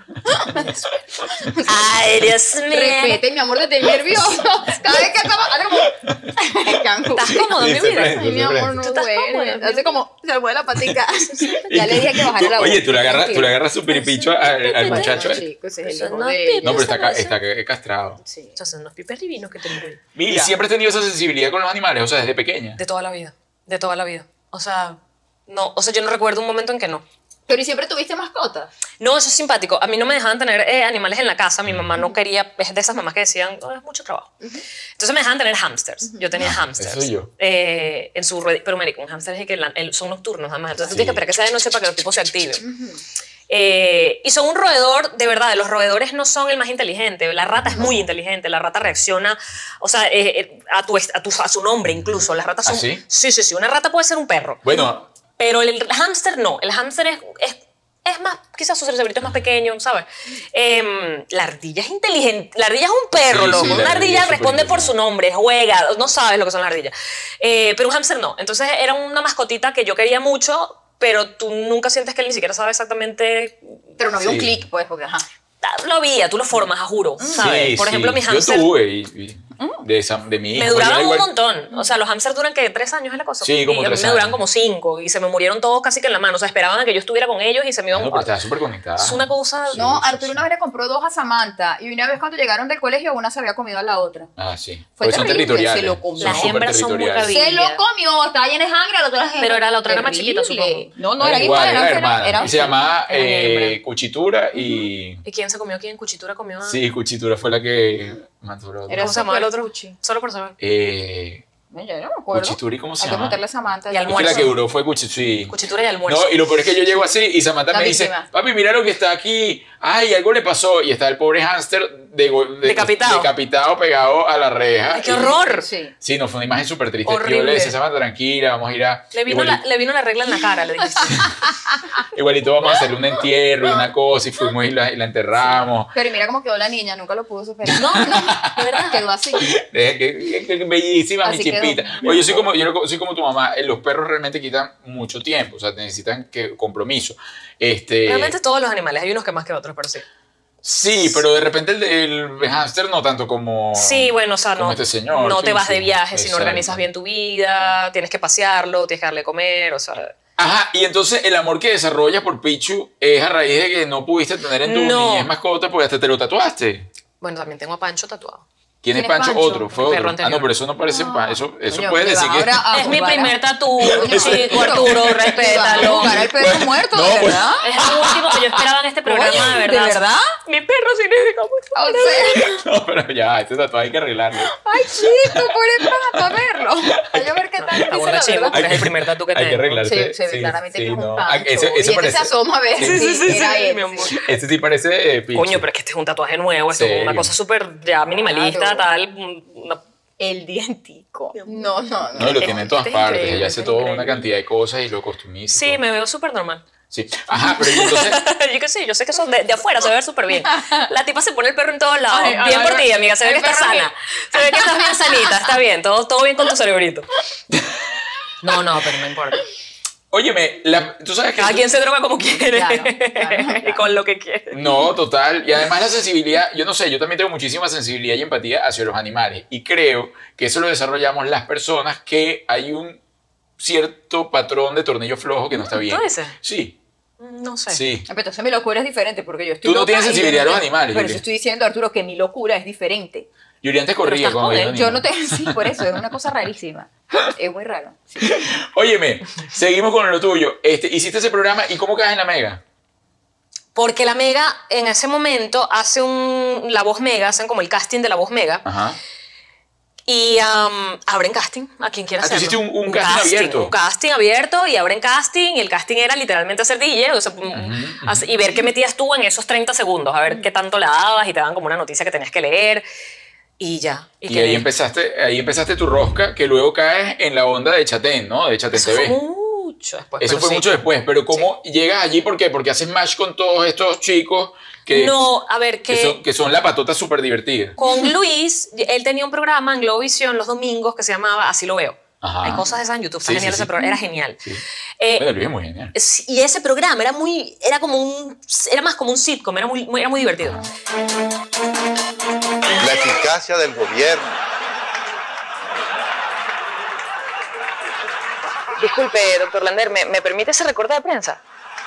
Ay, Dios mío. Respeten, mi amor, te estoy nervioso. Cada vez que acaba, hace como... ¿Estás cómodo, mi Sí, se vida? prende. Ay, mi amor, no ¿Tú estás duele. cómoda? Hace como, se le mueve la patica. Ya le dije que bajara la voz. Oye, tú le agarras su piripicho al muchacho. Bueno, chicos, es el Eso hijo no de... es No, pero Eso está castrado. Sí. Esos son los pipes divinos que tengo. Y siempre has tenido esa sensibilidad con los animales, o sea, desde pequeña. De toda la vida, de toda la vida. O sea, yo no recuerdo un momento en que no. Pero ¿y siempre tuviste mascotas? No, eso es simpático. A mí no me dejaban tener animales en la casa. Mi mamá no quería, es de esas mamás que decían, "Oh, es mucho trabajo". Entonces me dejaban tener hamsters. Yo tenía hamsters. eso yo. En su rueda, pero marico, un hamster es que son nocturnos además. Entonces tú tienes que esperar que sea de noche para que los tipos se activen. Y son un roedor, de verdad, los roedores no son el más inteligente. La rata es muy inteligente, la rata reacciona, o sea, a su nombre incluso. Las ratas son... ¿Ah, sí? Sí. Una rata puede ser un perro. Bueno, Pero el hámster no. El hámster es más, quizás su cerebrito es más pequeño, ¿sabes? La ardilla es inteligente. La ardilla es un perro, Sí, loco. sí, la Una ardilla ardilla es responde por superinteligente. su nombre, juega, no sabes lo que son las ardillas. Pero un hámster no. Entonces era una mascotita que yo quería mucho, pero tú nunca sientes que él ni siquiera sabe exactamente... Pero no había un Sí. clic, pues, porque ajá. Lo había, tú lo formas, a juro, ¿sabes? sí, Por ejemplo, sí. mi hámster... Yo tuve de mi hija. Me duraban Era un igual- montón. O sea, los hamsters duran, ¿qué? 3 años es la cosa. Sí, como y a mí 3 me duran años. como 5 y se me murieron todos casi que en la mano. O sea, esperaban a que yo estuviera con ellos y se me iban... No, pero estaba súper conectada. Es una cosa... No, sí, Arturo una vez le compró 2 a Samantha y una vez cuando llegaron del colegio una se había comido a la otra. Ah, sí. Fue Porque son terrible, territoriales. se lo comió. Las hembras son muy superterritoriales. cabidas. Se lo comió, estaba llena de sangre, la otra era Pero la otra era más chiquita, terrible. supongo. No, eran igual, era hermana. eran Y se llamaba eran hembras. Cuchitura y... ¿Y quién se comió quién? ¿Cuchitura comió a...? Sí, Cuchitura fue la que mató Era ¿Cómo se llamaba el otro? Cuchi. Solo por saber. Yo no me acuerdo. Cuchitura, ¿y cómo se Hay que llama? meterle a Samantha. Y ya. Es que almuerzo. la que duró fue Cuchitura. Sí. Cuchitura y almuerzo. No, y lo peor es que yo llego así y Samantha La me dice, víctima. papi, mira lo que está aquí. Ay, algo le pasó. Y está el pobre hámster decapitado pegado a la reja. ¡Ay, qué Y- horror! Sí. Sí, no, fue una imagen súper triste. Yo Horrible. le decía, Samantha, tranquila, vamos a ir a... Le vino la regla en la cara, le dijiste. Igualito vamos a hacerle un entierro y una cosa y fuimos y la enterramos. Pero y mira cómo quedó la niña, nunca lo pudo superar. No, de verdad, quedó así. Qué bellísima mi Así quedó. chipita. Oye, yo soy como tu mamá. Los perros realmente quitan mucho tiempo, o sea, necesitan compromiso. Realmente todos los animales, hay unos que más que otros, pero sí. Sí, pero de repente el hámster no tanto como... Sí, bueno, o sea, como no, este señor, no sí, te vas sí. de viaje si no Exacto. organizas bien tu vida, tienes que pasearlo, tienes que darle de comer, o sea... Ajá, y entonces el amor que desarrollas por Pichu es a raíz de que no pudiste tener en tu No. niñez mascota porque hasta te lo tatuaste. Bueno, también tengo a Pancho tatuado. ¿Quién es ¿Quién es Pancho? Pancho? Otro, fue Mi perro otro. Ah, anterior. no, pero eso no parece eso Coño, puede le decir va que... ahora a Es mi jugar a- primer tatú, Coño, chico, Arturo. Arturo, A respétalo. jugar al perro muerto, no, de pues- verdad. Es lo último que yo esperaba en este programa, Coño, de verdad. ¿de verdad? Mi perro significa mucho. O sea, No, pero ya, este tatuaje hay que arreglarlo. ay, chico, pobre para verlo. Hay que ver qué tal Está dice buena la chimba, verdad. pero es el primer tatu que Hay que tengo. arreglarse. Se ve claramente que es un no. Pancho. Ah, ese y este parece... se asoma a ver si era él. mi amor. Este sí parece Pichu. Coño, pero es que este es un tatuaje nuevo, esto es Serio. una cosa súper ya minimalista, Claro. tal. El dientico. No. No, y lo tiene en todas Este es partes. increíble, Ella este hace es toda increíble. una cantidad de cosas y lo costumiza. y Sí, todo. me veo súper normal. Sí. Ajá, pero y entonces... Yo que sí, yo sé que eso de afuera se ve súper bien. La tipa se pone el perro en todos lados. Ay, bien ay, por ay, ti, amiga. Se ve el que estás perro sana. Se ve que estás bien sanita. Está bien. Todo bien con tu cerebrito. No, no, pero no importa. Óyeme, tú sabes que... Cada quien se droga como quiere Claro. y con lo que quiere. No, total. Y además la sensibilidad, yo no sé, yo también tengo muchísima sensibilidad y empatía hacia los animales. Y creo que eso lo desarrollamos las personas que hay un cierto patrón de tornillo flojo que no está bien. ¿Tú dices? Sí, No sé. sí. Pero entonces mi locura es diferente porque yo estoy Tú no loca tienes y sensibilidad a los yo- animales, Pero Yuri. eso estoy diciendo, Arturo, que mi locura es diferente. Yuri antes corría estás cuando con veía él. un Yo animal. no tengo... Sí, por eso, es una cosa rarísima. Es muy raro. Sí. Óyeme, seguimos con lo tuyo. Hiciste ese programa y ¿cómo caes en la Mega? Porque la Mega en ese momento hace la voz Mega, hacen como el casting de la voz Mega. Ajá. Y abren casting a quien quiera Ah, tú hacerlo. hiciste un casting abierto. Un casting abierto y abren casting. Y el casting era literalmente hacer DJ. O sea, y ver qué metías tú en esos 30 segundos. A ver qué tanto la dabas y te daban como una noticia que tenías que leer. Y ya. Y ahí empezaste tu rosca, que luego caes en la onda de Chatén, ¿no? De Chatén Eso TV. fue mucho después. Eso pero fue sí. mucho después, pero ¿cómo llegas allí? ¿Por qué? Porque haces match con todos estos chicos que, No, a ver, que son la patota súper divertida. con Luis, él tenía un programa en Globovisión los domingos que se llamaba Así lo veo. Ajá. Hay cosas de esas en YouTube. Está Sí, genial sí, ese sí. programa. Era genial. Sí. Eh, Bueno, Luis es muy genial. y ese programa era más como un sitcom, era muy divertido. La eficacia del gobierno. Disculpe, doctor Lander, ¿me permite ese recorte de prensa?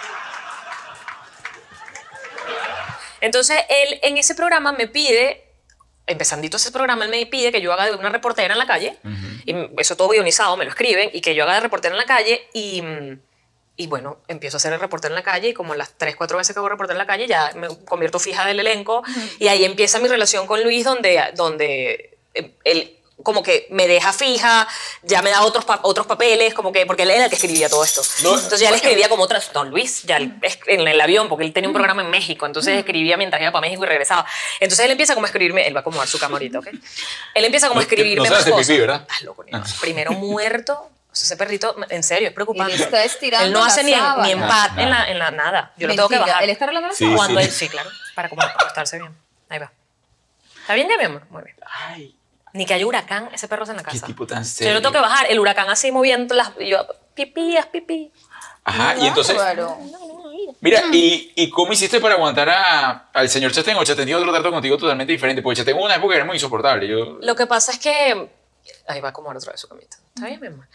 Entonces, él en ese programa me pide, empezandito ese programa, él me pide que yo haga de una reportera en la calle, y eso todo guionizado, me lo escriben, y que yo haga de reportera en la calle, y bueno, empiezo a ser el reportero en la calle, y como las 3, 4 veces que hago reportero en la calle, ya me convierto fija del elenco, y ahí empieza mi relación con Luis, donde él como que me deja fija, ya me da otros papeles, como que, porque él era el que escribía todo esto. No, Entonces ya le escribía como otras, no, Luis, ya en el avión, porque él tenía un programa en México, entonces escribía mientras iba para México y regresaba. Entonces él empieza como a escribirme, él va a acomodar su cama ahorita, ¿ok? Él empieza como a escribirme no más se hace cosas. pipí, ¿verdad? Estás loco, niño. Primero muerto, o sea, ese perrito, en serio, es preocupante. Y le está estirando Él no la hace ni sábana. en la nada. Yo lo tengo que Mentira, bajar. ¿él está arreglando la Sí, sábana? Cuando sí. él, sí, claro, para como acostarse bien. Ahí va. ¿Está bien ya, mi amor? Muy bien. Ay, Ni que haya huracán, ese perro está en la casa. qué tipo tan Yo serio. lo tengo que bajar, el huracán así moviendo las... Y yo, pipí, haz pipí. Ajá, y entonces, Bárbaro. mira, ¿y cómo hiciste para aguantar al señor Chatén? O Chatén tiene otro trato contigo totalmente diferente, porque Chatén hubo una época que era muy insoportable. Lo que pasa es que... Ahí va a acomodar otra vez su camita. ¿Está bien, mi amor?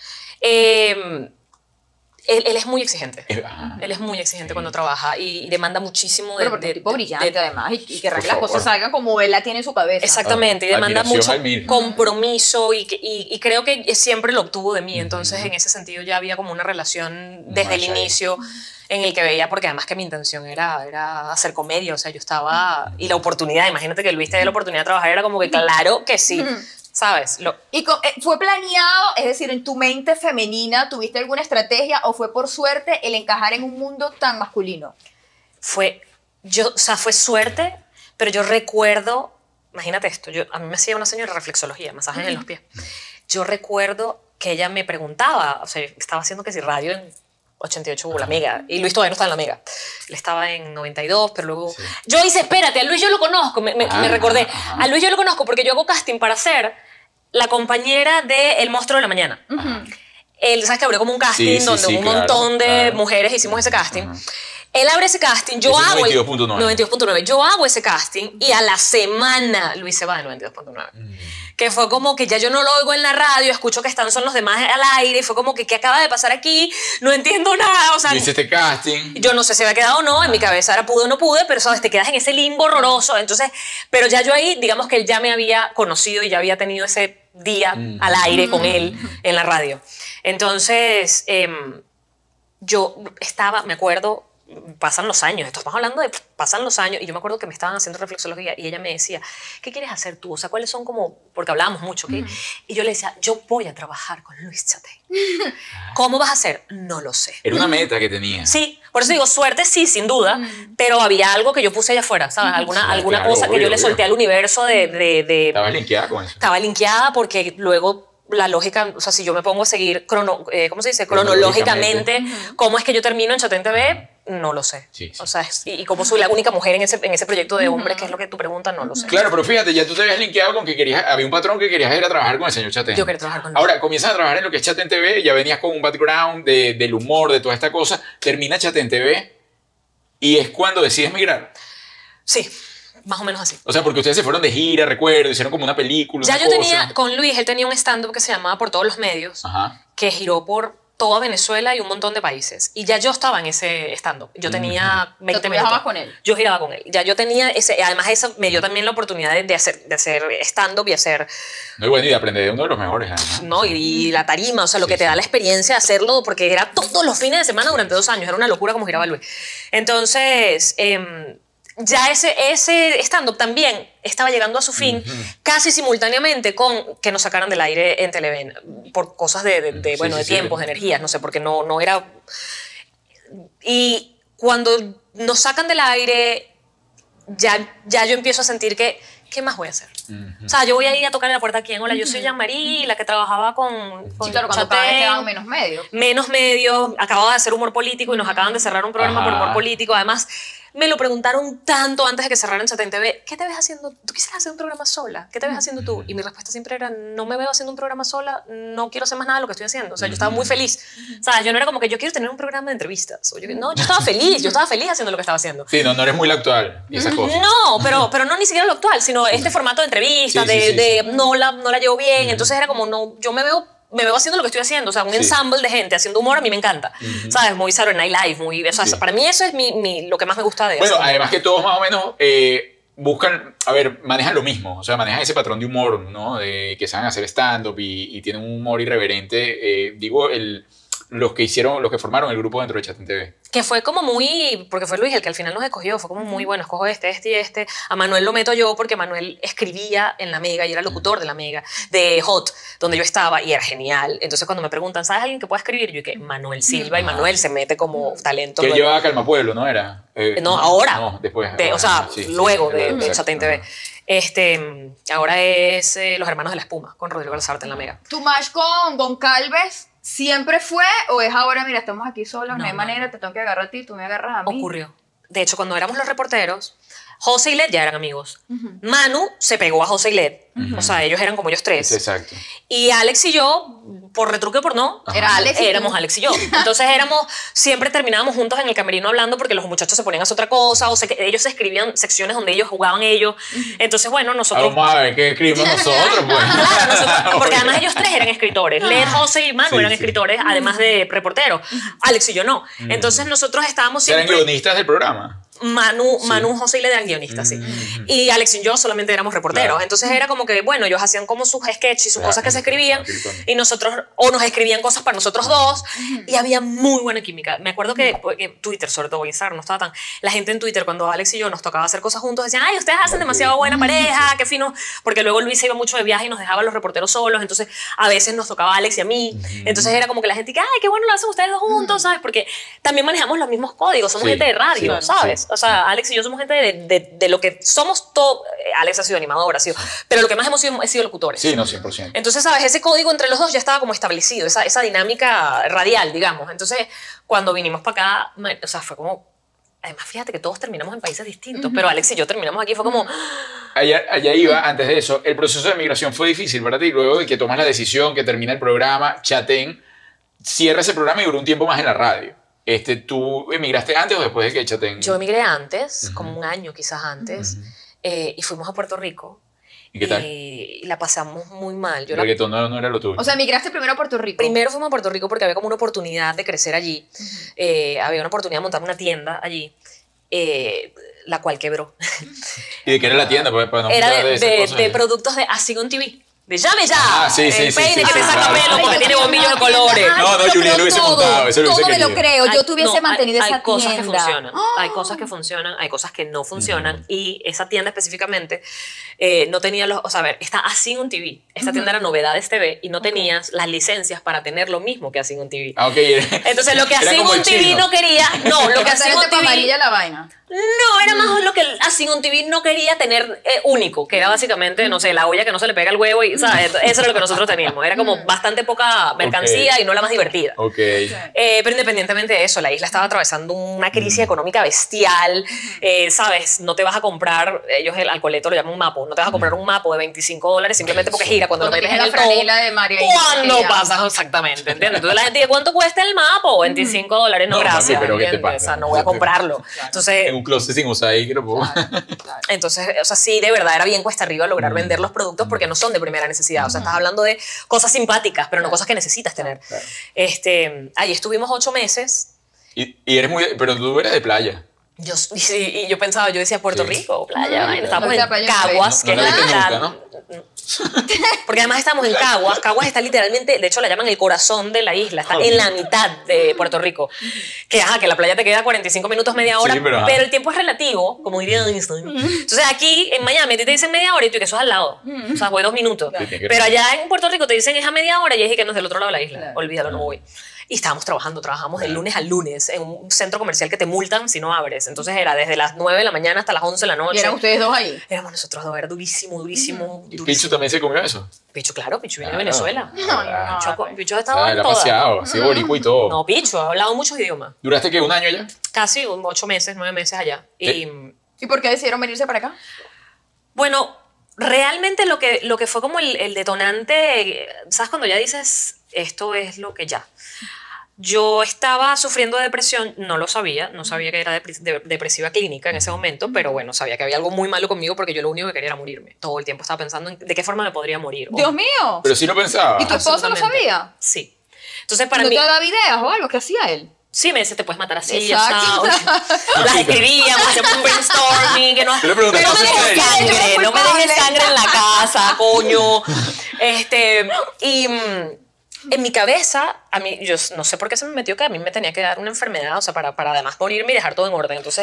Él es muy exigente. Ajá. Él es muy exigente cuando trabaja y demanda muchísimo Pero porque es un tipo brillante, además, y que Por las cosas favor. salgan como él la tiene en su cabeza. Exactamente, y demanda Admiración mucho al Mir. compromiso y creo que siempre lo obtuvo de mí. Entonces, en ese sentido ya había como una relación desde el Match ahí. inicio en el que veía, porque además que mi intención era hacer comedia, o sea, yo estaba... Y la oportunidad, imagínate que Luis te dé la oportunidad de trabajar, era como que claro que sí, ¿sabes? ¿Y fue planeado, es decir, en tu mente femenina, tuviste alguna estrategia o fue por suerte el encajar en un mundo tan masculino? Fue suerte, pero yo recuerdo, imagínate esto, a mí me hacía una señora reflexología, masajes en los pies. Yo recuerdo que ella me preguntaba, o sea, estaba haciendo que si radio en 88 la Mega, y Luis todavía no estaba en la Mega. Él estaba en 92, pero luego... Sí. Yo hice, espérate, a Luis yo lo conozco, me recordé. Ajá. A Luis yo lo conozco porque yo hago casting para ser la compañera de El Monstruo de la Mañana. Él, ¿sabes que abrió como un casting Sí, sí, donde sí, un claro, montón de claro. mujeres hicimos ese casting? Él abre ese casting, yo Ese es hago... 92.9. 92.9. Yo hago ese casting y a la semana Luis se va de 92.9. Que fue como que ya yo no lo oigo en la radio, escucho que son los demás al aire y fue como que ¿qué acaba de pasar aquí? No entiendo nada, o sea... Yo hice este casting. Yo no sé si me ha quedado o no, en mi cabeza era pude o no pude, pero sabes, te quedas en ese limbo horroroso. Entonces, pero ya yo ahí, digamos que él ya me había conocido y ya había tenido ese día al aire con él en la radio. Entonces, yo estaba, me acuerdo, pasan los años, esto estamos hablando de pasan los años, y yo me acuerdo que me estaban haciendo reflexología y ella me decía, ¿qué quieres hacer tú? O sea, ¿cuáles son como, porque hablábamos mucho, ¿qué? Y yo le decía, yo voy a trabajar con Luis Chatén. ¿Cómo vas a hacer? No lo sé. Era una meta que tenía. Sí, por eso digo, suerte sí, sin duda, pero había algo que yo puse allá afuera, ¿sabes? Alguna claro, cosa que obvio, yo le obvio. solté al universo de Estaba linkeada con eso. estaba linkeada porque luego la lógica, o sea, si yo me pongo a seguir, ¿cómo se dice? Cronológicamente, cómo es que yo termino en Chatén TV, No lo sé. Sí, sí. O sea, y como soy la única mujer en ese proyecto de hombres, que es lo que tú preguntas, no lo sé. Claro, pero fíjate, ya tú te habías linkeado con que querías, había un patrón que querías ir a trabajar con el señor Chatén. Yo quería trabajar con él. Ahora, comienzas a trabajar en lo que es Chatén TV, ya venías con un background del humor, de toda esta cosa, termina Chatén TV y es cuando decides migrar. Sí, más o menos así. O sea, porque ustedes se fueron de gira, recuerdo, hicieron como una película, Ya una yo cosa. tenía, con Luis, él tenía un stand-up que se llamaba Por Todos los Medios, Ajá. que giró por toda Venezuela y un montón de países. Y ya yo estaba en ese stand-up. Yo tenía 20 tú minutos. viajabas con él. Yo giraba con él. Ya yo tenía ese... Además, eso me dio también la oportunidad de hacer stand-up y hacer... No, y bueno, y de aprender de uno de los mejores, además. ¿no? Y la tarima, o sea, lo que te da la experiencia de hacerlo, porque era todos los fines de semana durante 2 años. Era una locura como giraba Luis. Entonces... ya ese stand-up también estaba llegando a su fin casi simultáneamente con que nos sacaran del aire en Televen por cosas de tiempos, de energías, no sé, porque no era... Y cuando nos sacan del aire, ya yo empiezo a sentir que, ¿qué más voy a hacer? O sea, yo voy a ir a tocar en la puerta a quién. Hola, yo soy Jean-Marie, la que trabajaba con Sí, claro, cuando cada vez Chatén. quedaban menos medios. Menos medios, acababa de hacer humor político y nos acaban de cerrar un programa por humor político. Además, me lo preguntaron tanto antes de que cerraran Chatén TV. ¿Qué te ves haciendo? ¿Tú quisieras hacer un programa sola? ¿Qué te ves haciendo tú? Y mi respuesta siempre era, no me veo haciendo un programa sola, no quiero hacer más nada de lo que estoy haciendo. O sea, yo estaba muy feliz. O sea, yo no era como que yo quiero tener un programa de entrevistas. No, yo estaba feliz haciendo lo que estaba haciendo. Sí, no eres muy la actual y esas cosas. No, pero no ni siquiera lo actual, sino este formato de entrevistas, no la llevo bien. Entonces era como, no, yo me veo haciendo lo que estoy haciendo, o sea, un ensemble de gente haciendo humor a mí me encanta, ¿sabes? Muy Saturday Night Live, muy, o sea, para mí eso es lo que más me gusta de eso. Bueno, además que todos más o menos buscan, a ver, manejan lo mismo, o sea, manejan ese patrón de humor, ¿no? De que saben hacer stand-up y tienen un humor irreverente. Digo, los que formaron el grupo dentro de Chatén TV. Que fue como muy, porque fue Luis el que al final nos escogió, fue como muy bueno, escojo este y este. A Manuel lo meto yo porque Manuel escribía en La Mega y era locutor de La Mega, de Hot, donde yo estaba y era genial. Entonces cuando me preguntan, ¿sabes alguien que pueda escribir? Yo que Manuel Silva, y Manuel se mete como talento. Que él luego. llevaba Calma Pueblo, ¿no era? No, ahora. No, después. O sea, luego de exacto, Chatén TV. Ahora es Los Hermanos de la Espuma, con Rodrigo Alzarte en La Mega. ¿Tu match con Goncalves siempre fue o es ahora, mira, estamos aquí solos, no hay manera, te tengo que agarrar a ti, tú me agarras a mí? Ocurrió. De hecho, cuando éramos los reporteros, José y Led ya eran amigos. Manu se pegó a José y Led. O sea, ellos eran como ellos tres. Exacto. Y Alex y yo, por retruque o por no, Era Alex y tú. éramos Alex y yo. Entonces siempre terminábamos juntos en el camerino hablando porque los muchachos se ponían a hacer otra cosa, ellos escribían secciones donde ellos jugaban ellos. Entonces, bueno, nosotros... Vamos a ver qué escribimos nosotros, pues. Claro, porque además ellos tres eran escritores. Led, José y Manu eran escritores, además de reporteros. Alex y yo no. Entonces nosotros estábamos ¿Eran siempre... guionistas del programa? Manu, José y Led eran guionistas, sí. Y Alex y yo solamente éramos reporteros. Claro. Entonces era como que, bueno, ellos hacían como sus sketches y sus cosas que se escribían y nosotros, o nos escribían cosas para nosotros dos y había muy buena química. Me acuerdo que Twitter, sobre todo Instagram, no estaba tan... La gente en Twitter, cuando Alex y yo nos tocaba hacer cosas juntos, decían, ay, ustedes hacen demasiado buena pareja, qué fino. Porque luego Luis se iba mucho de viaje y nos dejaba a los reporteros solos, entonces a veces nos tocaba a Alex y a mí. Entonces era como que la gente que, ay, qué bueno lo hacen ustedes dos juntos, ¿sabes? Porque también manejamos los mismos códigos, somos gente de radio, ¿sabes? O sea, Alex y yo somos gente de lo que somos todo. Alex ha sido animador, pero lo que más hemos sido locutores. Sí, no, 100%. Entonces, ¿sabes? Ese código entre los dos ya estaba como establecido, esa dinámica radial, digamos. Entonces, cuando vinimos para acá, o sea, fue como... Además, fíjate que todos terminamos en países distintos, pero Alex y yo terminamos aquí, fue como... Allá iba, antes de eso, el proceso de migración fue difícil para ti. Luego de que tomas la decisión, que termina el programa, Chatén cierra ese programa y duró un tiempo más en la radio. ¿Tú emigraste antes o después de que Chatén? Yo emigré antes, como un año quizás antes, y fuimos a Puerto Rico. ¿Y qué tal? Y la pasamos muy mal. El reggaetón no era lo tuyo. O sea, migraste primero a Puerto Rico. Primero fuimos a Puerto Rico porque había como una oportunidad de crecer allí. Había una oportunidad de montar una tienda allí, la cual quebró. ¿Y de qué era la tienda? Para no Era esas cosas. de productos de Asigon TV. De llame ya. Ah, sí, el sí, peine sí, que sí, te saca claro. pelo porque tiene bombillos de colores. No, Julián lo hubiese montado, eso lo hubiese Todo me lo querido. creo. Yo tuviese mantenido hay esa cosas tienda. que funcionan, hay cosas que funcionan, hay cosas que no funcionan y esa tienda específicamente no tenía los, o sea, a ver, está Asigon TV. Esta tienda era Novedades TV y no tenías las licencias para tener lo mismo que Asigon TV. Ah, ok. Entonces lo que Era como Asigon el TV chino. no quería, no, lo que Hacer Asigon de TV amarilla la vaina. No, era más lo que así un TV no quería tener único, que era básicamente, no sé, la olla que no se le pega el huevo y, ¿sabes? Eso era lo que nosotros teníamos. Era como bastante poca mercancía y no la más divertida. Ok. Pero independientemente de eso, la isla estaba atravesando una crisis económica bestial, ¿sabes? No te vas a comprar, ellos el alcoholeto lo llaman un mapo, no te vas a comprar un mapo de $25 simplemente porque gira cuando lo metes en el todo. De María ¿Cuándo pasa? Exactamente, ¿entiendes? Entonces la gente dice, ¿cuánto cuesta el mapo? $25, no, No, gracias. mami, pero ¿qué te ¿entiendes? pasa? O sea, no voy a comprarlo. Entonces, En un closet sin usar ahí que lo puedo. entonces, o sea, sí, de verdad era bien cuesta arriba lograr vender los productos porque no son de primera necesidad. O sea, estás hablando de cosas simpáticas, pero no cosas que necesitas tener. Ahí estuvimos 8 meses. Y eres muy. Pero tú eres de playa. Y yo pensaba, yo decía Puerto Sí. Rico, playa, vaina. Estábamos O sea, en playa Caguas, que No es la la viste mitad. nunca, ¿no? Porque además estamos en Caguas. Caguas está literalmente, de hecho la llaman el corazón de la isla, está en la mitad de Puerto Rico. Que la playa te queda 45 minutos, media hora, Sí, pero, pero el tiempo es relativo, como diría Einstein. Entonces aquí en Miami a ti te dicen media hora y tú que eso es al lado. O sea, voy 2 minutos. Sí, tiene que Pero ser. allá en Puerto Rico te dicen es a media hora y es que no es del otro lado de la isla. Claro. Olvídalo, no voy. Y estábamos trabajamos de lunes a lunes en un centro comercial que te multan si no abres. Entonces era desde las 9 de la mañana hasta las 11 de la noche. Y eran ustedes dos ahí. Éramos nosotros dos, era durísimo, durísimo. ¿Y durísimo. Pichu también se comió eso? Pichu, claro, Pichu viene de Claro. Venezuela. No, Pichu ha estado Ah, en él ha todas. paseado, así boricua y todo. No, Pichu, ha hablado muchos idiomas. ¿Duraste qué? ¿Un año ya? Casi 8 meses, 9 meses allá. Y ¿Y por qué decidieron venirse para acá? bueno, realmente lo que fue como el detonante, ¿sabes? Cuando ya dices, esto es lo que ya. Yo estaba sufriendo de depresión, no lo sabía, no sabía que era depresiva clínica en ese momento, pero bueno, sabía que había algo muy malo conmigo porque yo lo único que quería era morirme. Todo el tiempo estaba pensando en de qué forma me podría morir. Dios mío. Pero sí lo pensaba. ¿Y tu esposo lo Absolutamente. sabía? Sí. Entonces para ¿No mí... te daba ideas o algo? ¿Qué hacía él? Sí, me dice, te puedes matar así, Exacto. ya está. Las escribíamos, hacíamos un brainstorming, que no... Tú le preguntas, Pero no me ¿qué dejes haces? sangre, no me dejes sangre en la casa, coño. En mi cabeza, a mí, yo no sé por qué se me metió que a mí me tenía que dar una enfermedad, o sea, para además morirme y dejar todo en orden. Entonces,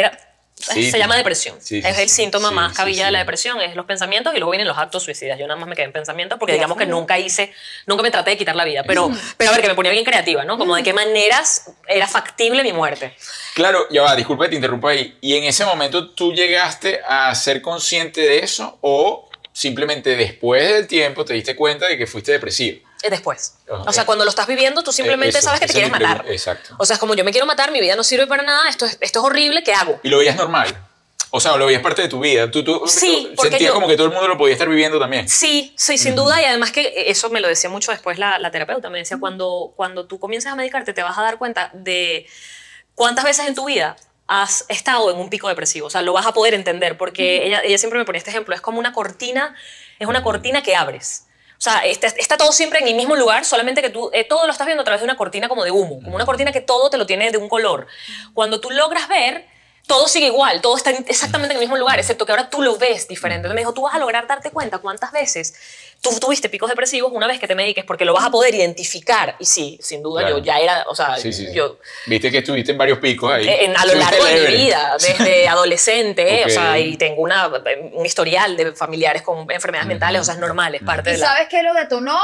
Sí, se llama depresión. sí, Es el síntoma sí, más sí, cabilla sí. de la depresión, es los pensamientos y luego vienen los actos suicidas. Yo nada más me quedé en pensamientos porque digamos que nunca me traté de quitar la vida, pero a ver, que me ponía bien creativa, ¿no? Como de qué maneras era factible mi muerte. Claro, ya va, disculpa que te interrumpa ahí. ¿Y en ese momento tú llegaste a ser consciente de eso o simplemente después del tiempo te diste cuenta de que fuiste depresivo? Después. Ok. O sea, cuando lo estás viviendo, tú simplemente Eso, sabes que te esa es quieres mi matar. pregunta, exacto. O sea, es como yo me quiero matar, mi vida no sirve para nada, esto es horrible, ¿qué hago? ¿Y lo veías normal? O sea, lo veías parte de tu vida. Tú Sí, porque sentías yo- como que todo el mundo lo podía estar viviendo también. Sí, sí, sin duda, y además que eso me lo decía mucho después la terapeuta, me decía, cuando tú comienzas a medicarte te vas a dar cuenta de cuántas veces en tu vida has estado en un pico depresivo, o sea, lo vas a poder entender, porque ella siempre me ponía este ejemplo, es como una cortina, es una cortina que abres. O sea, está todo siempre en el mismo lugar, solamente que tú todo lo estás viendo a través de una cortina como de humo, como una cortina que todo te lo tiene de un color. Cuando tú logras ver, todo sigue igual, todo está exactamente en el mismo lugar, excepto que ahora tú lo ves diferente. Entonces me dijo, tú vas a lograr darte cuenta cuántas veces tú tuviste picos depresivos una vez que te mediques, porque lo vas a poder identificar. Y sí, sin duda, Claro. yo ya era, o sea, Sí, sí, sí. yo... Viste que estuviste en varios picos ahí. A lo largo de mi Everest. vida, desde adolescente, Ok. o sea, y tengo un historial de familiares con enfermedades mentales, o sea, es normal, es parte ¿Y de la... sabes qué lo detonó?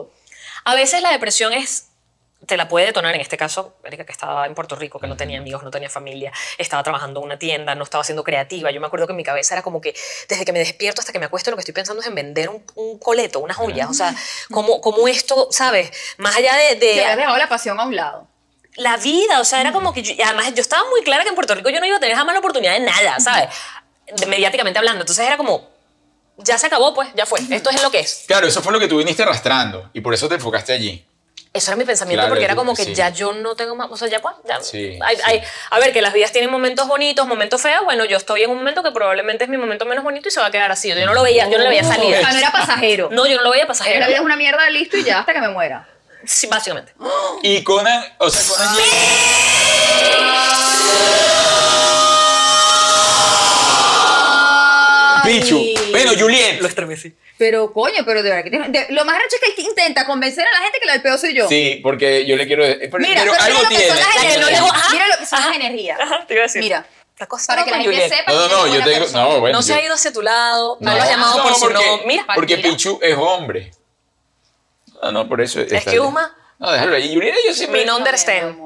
A veces la depresión te la puede detonar, en este caso, Erika, que estaba en Puerto Rico, que no tenía amigos, no tenía familia, estaba trabajando en una tienda, no estaba siendo creativa. Yo me acuerdo que en mi cabeza era como que desde que me despierto hasta que me acuesto lo que estoy pensando es en vender un coleto, unas joyas, o sea, como esto, ¿sabes? Más allá Que habías dejado la pasión a un lado. la vida, o sea, era como que y además yo estaba muy clara que en Puerto Rico yo no iba a tener jamás la oportunidad de nada, ¿sabes? Mediáticamente hablando, entonces era como, ya se acabó, pues, ya fue, esto es lo que es. Claro, eso fue lo que tú viniste arrastrando y por eso te enfocaste allí. Eso era mi pensamiento, Claro, porque era como que sí. ya yo no tengo más, o sea, ya pues, ya. Sí, A ver, que las vidas tienen momentos bonitos, momentos feos, bueno, yo estoy en un momento que probablemente es mi momento menos bonito y se va a quedar así. Yo no lo veía, yo no le veía O salida. sea, no era pasajero. No, yo no lo veía La pasajero. vida es una mierda, listo y ya hasta que me muera. Sí, básicamente. Y Conan, o sea, Conan Pichu. Bueno, Juliet. Lo estremecí. Pero coño, pero de verdad que lo más recho es que él intenta convencer a la gente que lo del peor soy yo. Sí, porque yo le quiero decir. Pero, Mira, pero pero algo mira lo que tiene. son las La que no energías. llegó- ajá, Mira lo que son ajá. las energías. Ajá, te iba a decir. Mira, La cosa para que la gente Juliet. sepa No, que no, eres yo buena tengo. persona. No, bueno. No se ha ido hacia tu lado, no lo has llamado no, por su porque, nombre. Mira, porque mira. Pichu es hombre. No, no, por eso. está Excuse bien. me. No, déjalo ahí. Juliet, yo siempre. Me no understand. Mi amor.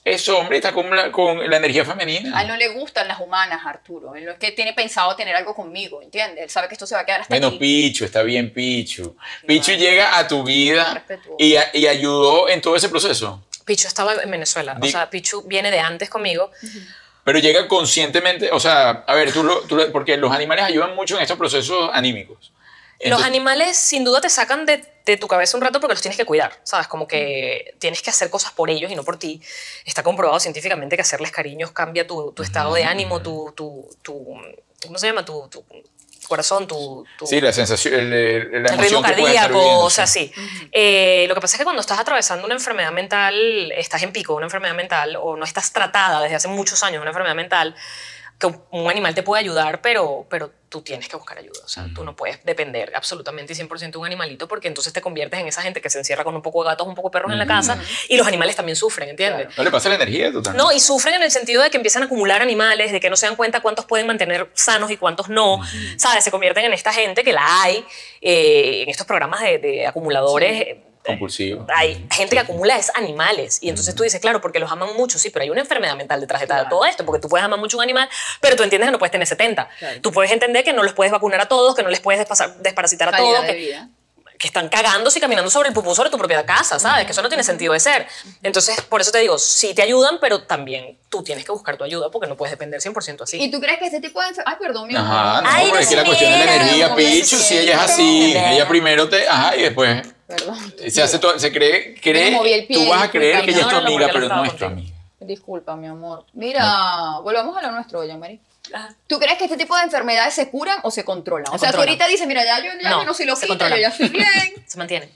es hombre y está con la energía femenina. A él no le gustan las humanas, Arturo. Él no es que tiene pensado tener algo conmigo, ¿entiendes? Él sabe que esto se va a quedar hasta Bueno, aquí. Pichu, está bien, Pichu. Pichu llega a tu vida Respetuoso. y ayudó en todo ese proceso. Pichu estaba en Venezuela. O Di- sea, Pichu viene de antes conmigo. Pero llega conscientemente, o sea, a ver, porque los animales ayudan mucho en estos procesos anímicos. Los Entonces, animales sin duda te sacan de tu cabeza un rato porque los tienes que cuidar, ¿sabes? Como que tienes que hacer cosas por ellos y no por ti. Está comprobado científicamente que hacerles cariños cambia tu estado de ánimo, ¿cómo se llama? Tu corazón, tu sí, la sensación, la el emoción ritmo que puede estar cardíaco, viviendo, o sea, sí. sí. Lo que pasa es que cuando estás atravesando una enfermedad mental, estás en pico de una enfermedad mental o no estás tratada desde hace muchos años de una enfermedad mental, que un animal te puede ayudar, pero tú tienes que buscar ayuda. O sea, tú no puedes depender absolutamente y 100% de un animalito porque entonces te conviertes en esa gente que se encierra con un poco de gatos, un poco de perros en la casa y los animales también sufren, ¿entiendes? No le pasa la energía totalmente. No, y sufren en el sentido de que empiezan a acumular animales, de que no se dan cuenta cuántos pueden mantener sanos y cuántos no, ¿sabes? Se convierten en esta gente que la hay en estos programas de acumuladores. Compulsivo. Hay gente que acumula es animales y entonces tú dices, claro, porque los aman mucho, sí, pero hay una enfermedad mental detrás de todo esto, porque tú puedes amar mucho un animal, pero tú entiendes que no puedes tener 70. Claro. Tú puedes entender que no los puedes vacunar a todos, que no les puedes desparasitar a Calidad todos, de vida. que están cagándose y caminando sobre el pupú sobre tu propia casa, ¿sabes? Que eso no tiene sentido de ser. Entonces, por eso te digo, sí te ayudan, pero también tú tienes que buscar tu ayuda porque no puedes depender 100% así. ¿Y tú crees que este tipo de Ay, perdón, mi Ajá, amor. no, Ay, pero es que la cuestión de la respira, energía, como que Pichu, se si ella es así, siente. ella primero ajá, y después Perdón. se cree, Me moví el pie, tú vas a creer que ella es tu disculpa, no, amiga, porque pero lo no estaba es tu contigo. amiga. Disculpa, mi amor. Mira, volvamos a lo nuestro, Jean-Marie. Ajá. ¿Tú crees que este tipo de enfermedades se curan o se controlan? O sea, tú controlan. ahorita dices, mira, ya yo no soy se loquita, controlan. yo ya estoy bien. Se mantienen.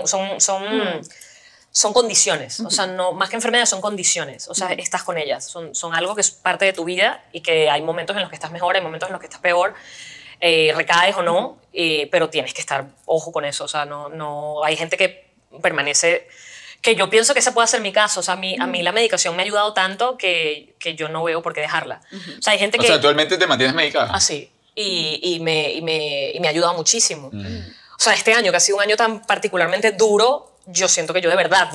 Son condiciones, o sea, no, más que enfermedades son condiciones, o sea, estás con ellas, son algo que es parte de tu vida y que hay momentos en los que estás mejor, hay momentos en los que estás peor, recaes o no, pero tienes que estar ojo con eso, o sea, no hay gente que permanece, que yo pienso que ese puede ser mi caso, o sea, a mí la medicación me ha ayudado tanto que yo no veo por qué dejarla. O sea, hay gente O que... sea, actualmente te mantienes medicada. Así. Y me ha ayudado muchísimo. O sea, este año, que ha sido un año tan particularmente duro, yo siento que yo de verdad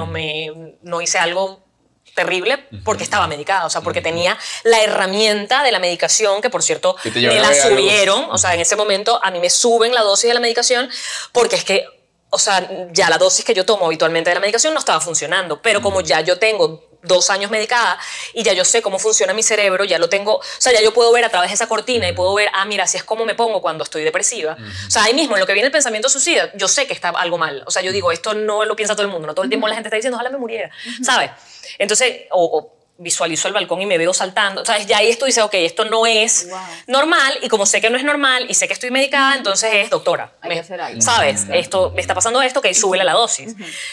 no hice algo terrible porque estaba medicada, o sea, porque tenía la herramienta de la medicación, que por cierto Que te lleva me a la ver algo. subieron, o sea, en ese momento a mí me suben la dosis de la medicación porque es que, o sea, ya la dosis que yo tomo habitualmente de la medicación no estaba funcionando, pero como ya yo tengo 2 años medicada y ya yo sé cómo funciona mi cerebro, ya lo tengo, o sea, ya yo puedo ver a través de esa cortina y puedo ver, mira, así es como me pongo cuando estoy depresiva. O sea, ahí mismo en lo que viene el pensamiento suicida, yo sé que está algo mal. O sea, yo digo, esto no lo piensa todo el mundo, no todo el tiempo la gente está diciendo, ojalá me muriera, ¿sabes? Entonces, o visualizo el balcón y me veo saltando. ¿Sabes? Ya ahí esto dice, ok, esto no es Wow. normal, y como sé que no es normal y sé que estoy medicada, entonces es doctora. Hay que hacer algo. ¿Sabes? Esto, me está pasando esto, que súbele la dosis.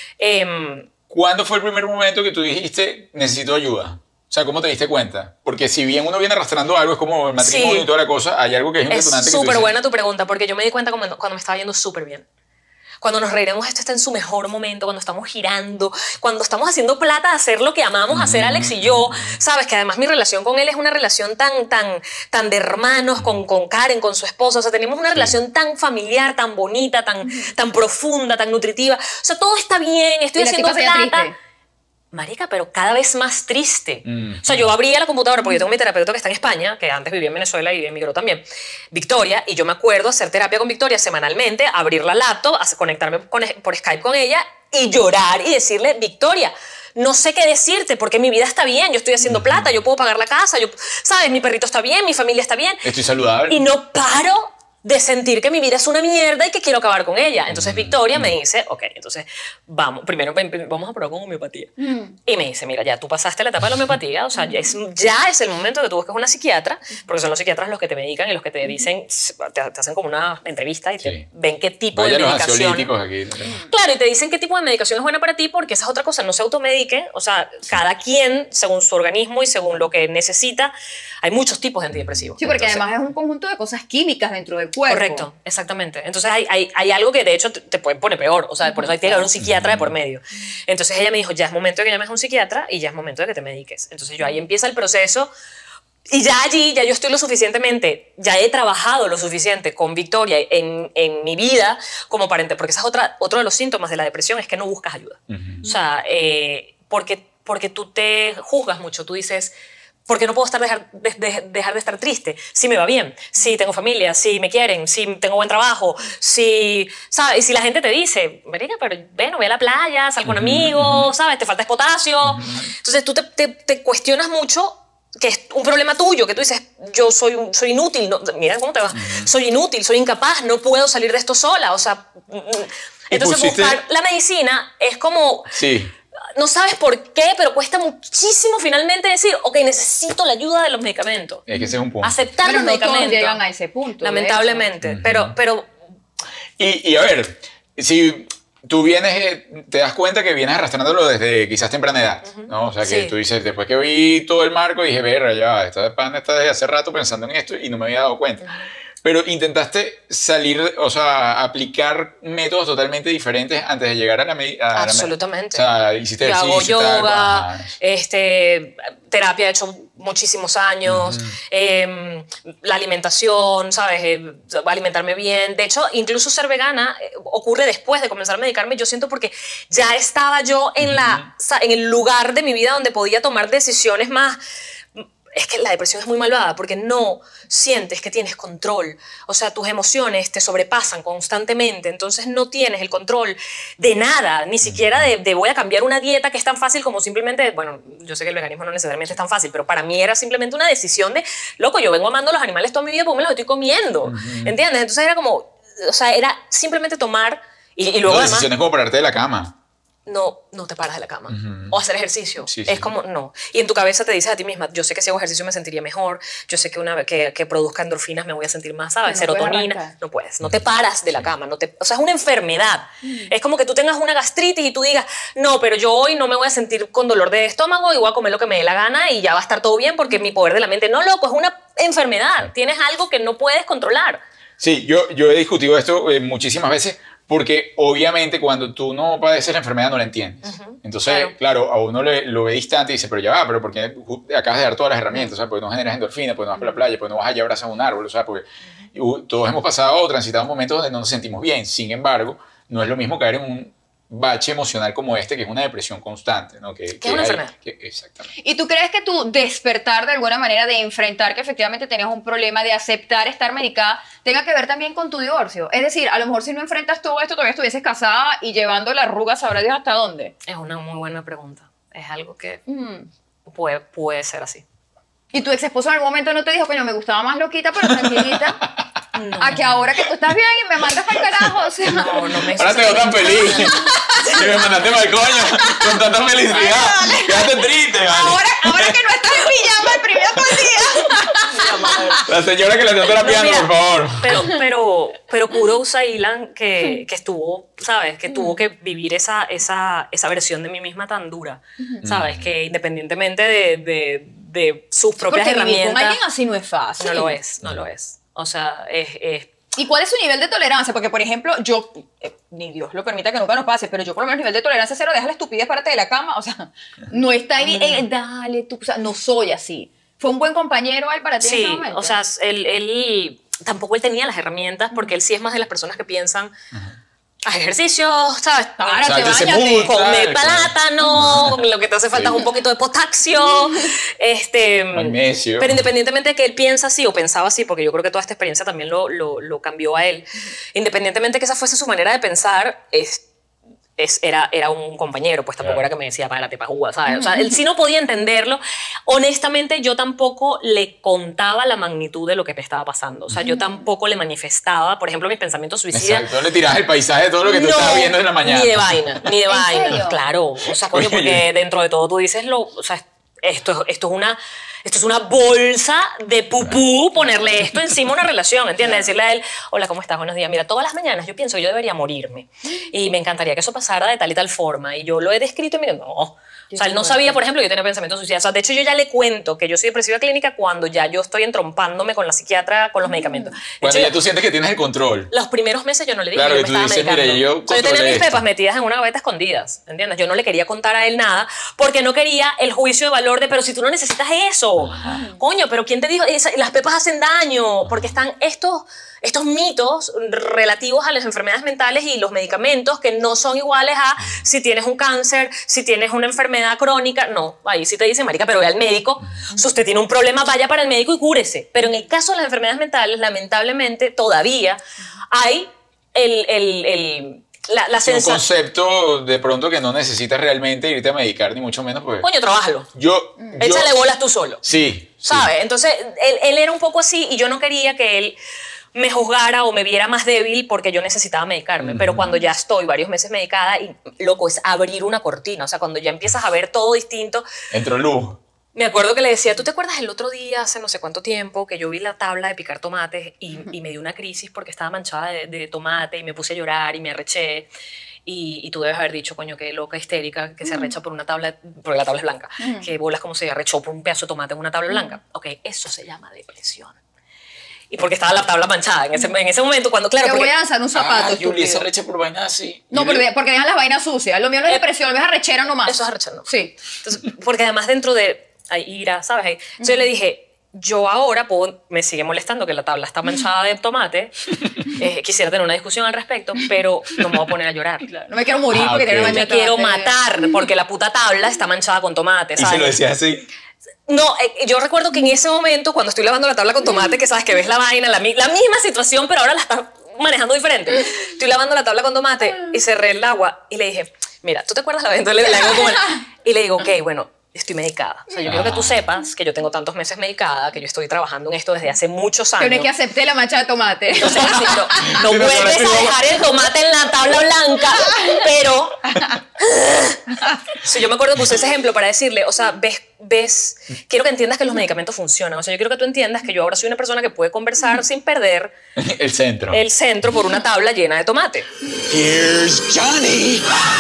¿Cuándo fue el primer momento que tú dijiste, necesito ayuda? O sea, ¿cómo te diste cuenta? Porque si bien uno viene arrastrando algo, es como el matrimonio Sí. y toda la cosa, hay algo que es un Es detonante que tú súper dices, buena tu pregunta, porque yo me di cuenta cuando me estaba yendo súper bien. Cuando nos reiremos, esto está en su mejor momento, cuando estamos girando, cuando estamos haciendo plata de hacer lo que amamos hacer Alex y yo. Sabes que además mi relación con él es una relación tan de hermanos, con Karen, con su esposa. O sea, tenemos una relación tan familiar, tan bonita, tan profunda, tan nutritiva. O sea, todo está bien, estoy Y la haciendo tipa se ve plata. triste. Marica, pero cada vez más triste. O sea, yo abría la computadora porque yo tengo mi terapeuta que está en España, que antes vivía en Venezuela y emigró también, Victoria, y yo me acuerdo hacer terapia con Victoria semanalmente, abrir la laptop, conectarme por Skype con ella y llorar y decirle, Victoria, no sé qué decirte porque mi vida está bien, yo estoy haciendo plata, yo puedo pagar la casa, ¿sabes? Mi perrito está bien, mi familia está bien. estoy saludable. Y no paro de sentir que mi vida es una mierda y que quiero acabar con ella. Entonces Victoria me dice, ok, entonces primero vamos a probar con homeopatía. Y me dice, mira, ya tú pasaste la etapa de la homeopatía, o sea, ya es el momento que tú busques una psiquiatra, porque son los psiquiatras los que te medican y los que te dicen, te hacen como una entrevista y Sí. te ven qué tipo Vaya de los medicación. ansiolíticos aquí. Claro, y te dicen qué tipo de medicación es buena para ti, porque esa es otra cosa, no se automedique, o sea, cada quien, según su organismo y según lo que necesita, hay muchos tipos de antidepresivos. Sí, porque Entonces, además es un conjunto de cosas químicas dentro del cuerpo. correcto, exactamente. Entonces hay algo que de hecho te puede poner peor, o sea, por eso hay que haber un psiquiatra de por medio. Entonces ella me dijo, ya es momento de que llames a un psiquiatra y ya es momento de que te mediques. Entonces yo ahí empieza el proceso y ya allí, ya yo estoy ya he trabajado lo suficiente con Victoria en mi vida como para porque esa es otro de los síntomas de la depresión, es que no buscas ayuda. O sea, porque porque tú te juzgas mucho. Tú dices, ¿por qué no puedo dejar de estar triste? Si me va bien, si tengo familia, si me quieren, si tengo buen trabajo, si, ¿sabes? Y si la gente te dice, marica, pero bueno, ve a la playa, sal con amigos, ¿sabes? Te falta potasio. Entonces tú te cuestionas mucho, que es un problema tuyo, que tú dices, yo soy inútil, no, mira cómo te va, soy inútil, soy incapaz, no puedo salir de esto sola, o sea, entonces buscar la medicina es como, no sabes por qué, pero cuesta muchísimo finalmente decir, ok, necesito la ayuda de los medicamentos. Es que ese es un punto. Aceptar Pero los no todos medicamentos. llegan a ese punto. Lamentablemente, pero Y a ver, si tú vienes, te das cuenta que vienes arrastrándolo desde quizás temprana edad, ¿no? O sea, que tú dices, después que vi todo el marco, dije, verga, ya, esta pana está desde hace rato pensando en esto y no me había dado cuenta. Pero intentaste salir, o sea, aplicar métodos totalmente diferentes antes de llegar a la medicina. Absolutamente. O sea, hiciste yo hago ejercicio. yoga, terapia he hecho muchísimos años, la alimentación, ¿sabes? Alimentarme bien. De hecho, incluso ser vegana ocurre después de comenzar a medicarme, yo siento, porque ya estaba yo en el lugar de mi vida donde podía tomar decisiones más. Es que la depresión es muy malvada porque no sientes que tienes control. O sea, tus emociones te sobrepasan constantemente, entonces no tienes el control de nada, ni siquiera de voy a cambiar una dieta, que es tan fácil como simplemente, bueno, yo sé que el veganismo no necesariamente es tan fácil, pero para mí era simplemente una decisión de, loco, yo vengo amando a los animales toda mi vida porque me los estoy comiendo, ¿entiendes? Entonces era como, o sea, era simplemente tomar y luego No, además, decisiones como pararte de la cama. no te paras de la cama. O hacer ejercicio. Sí, es como, no. Y en tu cabeza te dices a ti misma, yo sé que si hago ejercicio me sentiría mejor, yo sé que una vez que produzca endorfinas me voy a sentir más, ¿sabes? Pero no puedes Serotonina. arrancar. No puedes. No te paras de la cama. O sea, es una enfermedad. Es como que tú tengas una gastritis y tú digas, no, pero yo hoy no me voy a sentir con dolor de estómago y voy a comer lo que me dé la gana y ya va a estar todo bien porque mi poder de la mente. No, loco, es una enfermedad. Tienes algo que no puedes controlar. Sí, yo he discutido esto muchísimas veces porque obviamente cuando tú no padeces la enfermedad no la entiendes. Entonces, claro, a uno lo ve distante y dice, pero ya va, pero ¿por qué acabas de dar todas las herramientas? O sea, porque no generas endorfina, porque no vas para la playa, porque no vas allá a abrazar un árbol, o sea, porque todos hemos pasado o transitado momentos donde no nos sentimos bien. Sin embargo, no es lo mismo caer en un bache emocional como este, que es una depresión constante, ¿no? Que es una enfermedad. Exactamente. ¿Y tú crees que tu despertar de alguna manera de enfrentar que efectivamente tenías un problema, de aceptar estar medicada, tenga que ver también con tu divorcio? Es decir, a lo mejor si no enfrentas todo esto, todavía estuvieses casada y llevando la arruga, sabrá Dios hasta dónde. Es una muy buena pregunta. Es algo que puede ser así. ¿Y tu ex esposo en algún momento no te dijo, coño, me gustaba más loquita, pero tranquilita? No. A que ahora que tú estás bien y me mandas para el carajo, o sea... No me Ahora te veo tan feliz. Que me mandaste mal coño con tanta felicidad. Quédate triste, vale. Ahora que no estás en pijama el primer día. La señora que la está terapiando, No, mira, por favor. pero Kudos a Ilan que estuvo, ¿sabes? Que tuvo que vivir esa versión de mí misma tan dura, ¿sabes? Que independientemente de sus propias Porque vivir herramientas... con alguien así no es fácil. No lo es. O sea, es ¿Y cuál es su nivel de tolerancia? Porque, por ejemplo, yo, ni Dios lo permita que nunca nos pase, pero yo por lo menos nivel de tolerancia cero, deja la estupidez, párate de la cama, o sea, no está ahí, dale, tú, o sea, no soy así. ¿Fue un buen compañero él para ti en ese sí, momento? o sea, él tampoco él tenía las herramientas porque él sí es más de las personas que piensan, haz ejercicio, ¿sabes? Párate, Sáquese báñate. mucho. Come Claro. plátano, lo que te hace falta es un poquito de potasio, Magnesio. Pero independientemente de que él piensa así o pensaba así, porque yo creo que toda esta experiencia también lo cambió a él, independientemente de que esa fuese su manera de pensar, era un compañero, pues tampoco Claro. era que me decía, párate pa' jugar, ¿sabes? O sea, él sí no podía entenderlo. Honestamente, yo tampoco le contaba la magnitud de lo que me estaba pasando. O sea, yo tampoco le manifestaba, por ejemplo, mis pensamientos suicidas. Exacto, le tiras el paisaje de todo lo que tú estabas viendo en la mañana. Ni de vaina, ni de ¿En vaina. serio? Claro, o sea, coño, Oye. porque dentro de todo tú dices, o sea, esto es una bolsa de pupú, ponerle esto encima a una relación, ¿entiendes? Decirle a él, hola, ¿cómo estás? Buenos días. Mira, todas las mañanas yo pienso que yo debería morirme y me encantaría que eso pasara de tal y tal forma. Y yo lo he descrito y me digo, no. O sea, él no sabía, por ejemplo, que yo tenía pensamientos suicidas. O sea, de hecho, yo ya le cuento que yo soy depresiva clínica cuando ya yo estoy entrompándome con la psiquiatra, con los medicamentos. De Cuando hecho, ya tú sientes que tienes el control. los primeros meses yo no le dije Claro, que y yo tú me estaba dices, mira, medicando. yo O sea, yo tenía controlé mis esto. pepas metidas en una gaveta escondidas, ¿entiendes? Yo no le quería contar a él nada porque no quería el juicio de valor de, pero si tú no necesitas eso, eso. Coño, pero ¿quién te dijo? Las pepas hacen daño, porque están estos mitos relativos a las enfermedades mentales y los medicamentos que no son iguales a si tienes un cáncer, si tienes una enfermedad crónica. No, ahí sí te dicen, marica, pero ve al médico. Si usted tiene un problema, vaya para el médico y cúrese. Pero en el caso de las enfermedades mentales, lamentablemente, todavía hay la Un sensación. concepto de pronto que no necesitas realmente irte a medicar, ni mucho menos, pues. Coño, trabájalo. Yo. Échale bolas tú solo. Sí. ¿Sabes? Entonces, él era un poco así y yo no quería que él me juzgara o me viera más débil porque yo necesitaba medicarme. Pero cuando ya estoy varios meses medicada, y loco, es abrir una cortina. O sea, cuando ya empiezas a ver todo distinto. Entró luz. Me acuerdo que le decía, ¿tú te acuerdas el otro día, hace no sé cuánto tiempo, que yo vi la tabla de picar tomates y me dio una crisis porque estaba manchada de tomate y me puse a llorar y me arreché? Y tú debes haber dicho, coño, qué loca histérica que se arrecha por una tabla, porque la tabla es blanca. Que bolas como se arrechó por un pedazo de tomate en una tabla blanca. Ok, eso se llama depresión. Y porque estaba la tabla manchada en ese momento, cuando, claro, Te porque voy a lanzar un zapato, Julie se estúpido. arrecha por vainas así. No, porque dejan las vainas sucias. Lo mío no es depresión, lo mío es arrechera nomás. eso es arrechando. Sí. Entonces, porque además dentro de hay ira, ¿sabes? Entonces yo le dije, yo ahora me sigue molestando que la tabla está manchada de tomate, quisiera tener una discusión al respecto, pero no me voy a poner a llorar. No me quiero morir porque ok. tiene una Me mancha de quiero tomate. matar porque la puta tabla está manchada con tomate, Y ¿sabes? se lo decía así. No, yo recuerdo que en ese momento, cuando estoy lavando la tabla con tomate, que sabes que ves la vaina, la misma situación, pero ahora la estás manejando diferente. Estoy lavando la tabla con tomate y cerré el agua y le dije, mira, ¿tú te acuerdas la vez? Entonces le hago como y le digo, ok, bueno, estoy medicada. O sea, yo quiero que tú sepas que yo tengo tantos meses medicada, que yo estoy trabajando en esto desde hace muchos años. Pero es que acepté la mancha de tomate. Entonces, no Sí, no, vuelves a dejar el tomate en la tabla blanca, pero... Sí, yo me acuerdo que usé ese ejemplo para decirle, o sea, ves, quiero que entiendas que los medicamentos funcionan. O sea, yo quiero que tú entiendas que yo ahora soy una persona que puede conversar sin perder El centro. el centro por una tabla llena de tomate. Here's Johnny.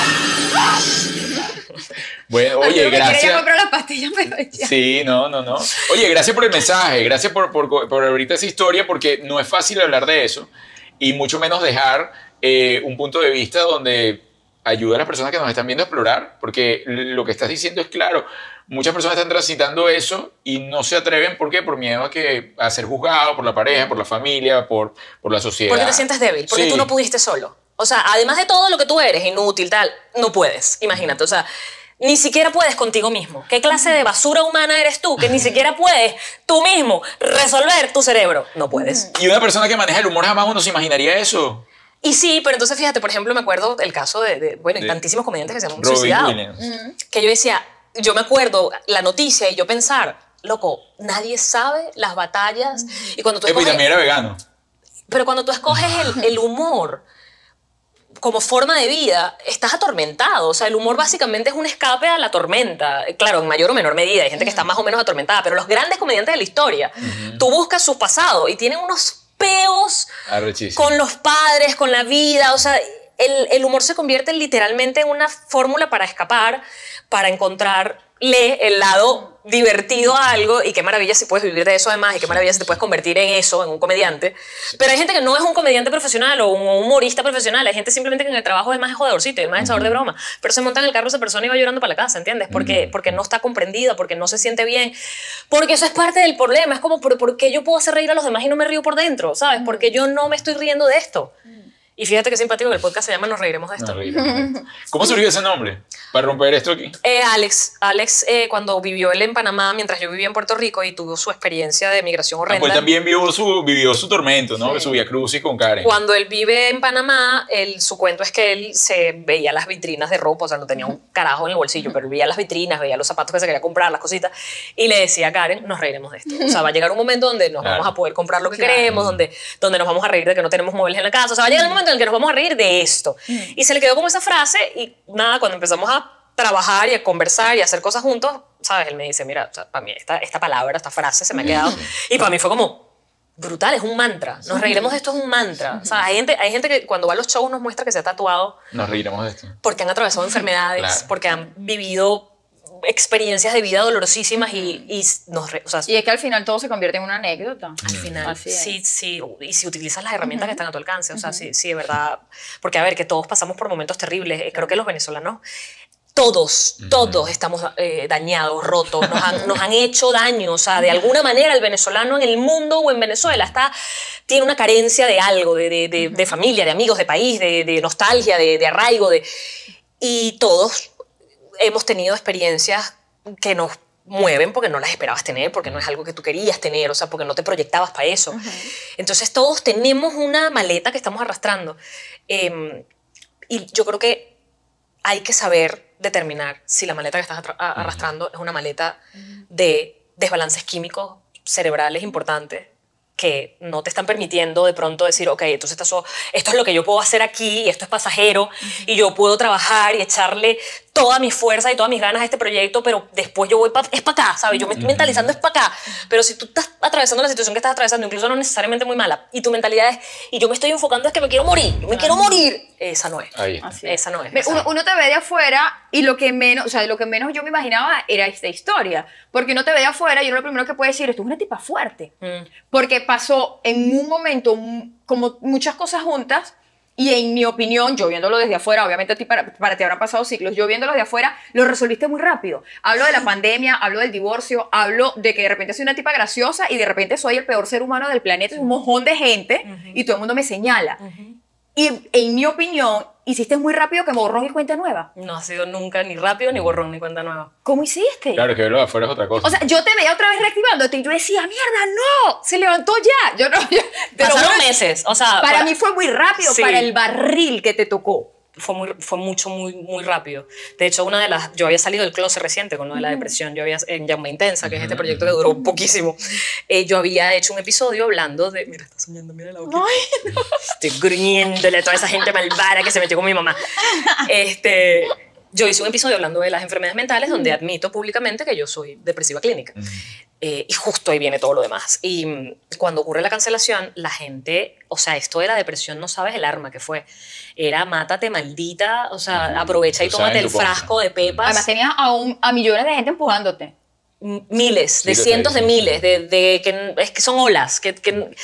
Bueno, Yo oye, me quería gracias. comprar las pastillas, pero ya. Sí, no. Oye, gracias por el mensaje, gracias por abrirte esa historia, porque no es fácil hablar de eso y mucho menos dejar un punto de vista donde ayuda a las personas que nos están viendo a explorar, porque lo que estás diciendo es claro. Muchas personas están transitando eso y no se atreven, ¿por qué? Por miedo a ser juzgado por la pareja, por la familia, por la sociedad. Porque te sientes débil, porque Sí. tú no pudiste solo. O sea, además de todo lo que tú eres, inútil, tal, no puedes, imagínate, o sea, ni siquiera puedes contigo mismo. ¿Qué clase de basura humana eres tú? Que ni siquiera puedes tú mismo resolver tu cerebro. No puedes. Y una persona que maneja el humor jamás uno se imaginaría eso. Y sí, pero entonces fíjate, por ejemplo, me acuerdo del caso bueno, hay De tantísimos comediantes que se han Robin suicidado. Williams. Que yo decía, yo me acuerdo la noticia y yo pensar, loco, nadie sabe las batallas. Y cuando tú Y escoges, también era vegano. pero cuando tú escoges el humor como forma de vida, estás atormentado. O sea, el humor básicamente es un escape a la tormenta. Claro, en mayor o menor medida. Hay gente que está más o menos atormentada, pero los grandes comediantes de la historia, tú buscas su pasado y tienen unos peos Arrechísimo. con los padres, con la vida. O sea, el humor se convierte literalmente en una fórmula para escapar, para encontrarle el lado divertido a algo, y qué maravilla si puedes vivir de eso además, y qué maravilla si te puedes convertir en eso, en un comediante. Pero hay gente que no es un comediante profesional o un humorista profesional, hay gente simplemente que en el trabajo es más jodedorcito, es más echador de broma, pero se monta en el carro esa persona y va llorando para la casa, ¿entiendes? Porque no está comprendida, porque no se siente bien, porque eso es parte del problema. Es como, ¿por qué yo puedo hacer reír a los demás y no me río por dentro? ¿Sabes? Porque yo no me estoy riendo de esto. Y fíjate qué simpático que el podcast se llama Nos reiremos de esto. Nos reiremos de esto. ¿Cómo surgió ese nombre? Para romper esto aquí. Alex cuando vivió él en Panamá, mientras yo vivía en Puerto Rico y tuvo su experiencia de migración horrenda. Pues también vivió su tormento, ¿no? Su Vía Crucis con Karen. Cuando él vive en Panamá, su cuento es que él se veía las vitrinas de ropa, o sea, no tenía un carajo en el bolsillo, pero veía las vitrinas, veía los zapatos que se quería comprar, las cositas, y le decía a Karen, nos reiremos de esto. O sea, va a llegar un momento donde nos Claro. vamos a poder comprar lo que queremos, donde nos vamos a reír de que no tenemos muebles en la casa. O sea, va a llegar un momento en el que nos vamos a reír de esto. Y se le quedó como esa frase, y nada, cuando empezamos a trabajar y a conversar y a hacer cosas juntos, ¿sabes? Él me dice, mira, o sea, para mí esta palabra, esta frase se me ha quedado, y para mí fue como brutal, es un mantra. Nos reiremos de esto, es un mantra. O sea, hay gente que cuando va a los shows nos muestra que se ha tatuado Nos reiremos de esto. porque han atravesado enfermedades, Claro. porque han vivido experiencias de vida dolorosísimas y o sea, Y es que al final todo se convierte en una anécdota. al final, Así es. sí, y si utilizas las herramientas que están a tu alcance, o sea, sí, de verdad, porque a ver, que todos pasamos por momentos terribles, creo que los venezolanos todos estamos dañados, rotos, nos han hecho daño. O sea, de alguna manera el venezolano en el mundo o en Venezuela tiene una carencia de algo, de familia, de amigos, de país, de nostalgia, de arraigo. Y todos hemos tenido experiencias que nos mueven porque no las esperabas tener, porque no es algo que tú querías tener, o sea, porque no te proyectabas para eso. Entonces todos tenemos una maleta que estamos arrastrando. Y yo creo que hay que saber determinar si la maleta que estás arrastrando es una maleta de desbalances químicos cerebrales importantes que no te están permitiendo de pronto decir, ok, entonces esto es lo que yo puedo hacer aquí y esto es pasajero y yo puedo trabajar y echarle toda mi fuerza y todas mis ganas a este proyecto, pero después yo voy es para acá, ¿sabes? Yo me estoy mentalizando es para acá. Pero si tú estás atravesando la situación que estás atravesando, incluso no necesariamente muy mala, y tu mentalidad es, y yo me estoy enfocando es que me quiero morir, yo me quiero morir, esa no es. Esa no es. Uno te ve de afuera y lo que menos yo me imaginaba era esta historia. Porque uno te ve de afuera y uno lo primero que puede decir, esto es una tipa fuerte. Porque pasó en un momento como muchas cosas juntas. Y en mi opinión, yo viéndolo desde afuera, obviamente a ti para ti habrán pasado ciclos, yo viéndolo de afuera, lo resolviste muy rápido. Hablo de la pandemia, hablo del divorcio, hablo de que de repente soy una tipa graciosa y de repente soy el peor ser humano del planeta, es un mojón de gente y todo el mundo me señala. Y en mi opinión, hiciste muy rápido que borrón y cuenta nueva. No ha sido nunca ni rápido, ni borrón, ni cuenta nueva. ¿Cómo hiciste? Claro, que verlo de afuera es otra cosa. O sea, yo te veía otra vez reactivándote y yo decía, mierda, no, se levantó ya. Pasaron meses, o sea... Para mí fue muy rápido, sí. Para el barril que te tocó. Fue muy rápido. De hecho, yo había salido del closet reciente con lo de la depresión. Yo había, en Llama Intensa, que es este proyecto que duró poquísimo, yo había hecho un episodio hablando de... Mira, está soñando, mira la boquita. Ay, no. Estoy gruñéndole a toda esa gente malvada que se metió con mi mamá. Yo hice un episodio hablando de las enfermedades mentales donde admito públicamente que yo soy depresiva clínica. Y justo ahí viene todo lo demás. Y cuando ocurre la cancelación, la gente, o sea, esto de la depresión no sabes el arma que fue. Era mátate maldita, o sea, aprovecha y tómate el frasco de pepas. Además tenías a millones de gente empujándote. Miles, de cientos de miles, es que son olas, que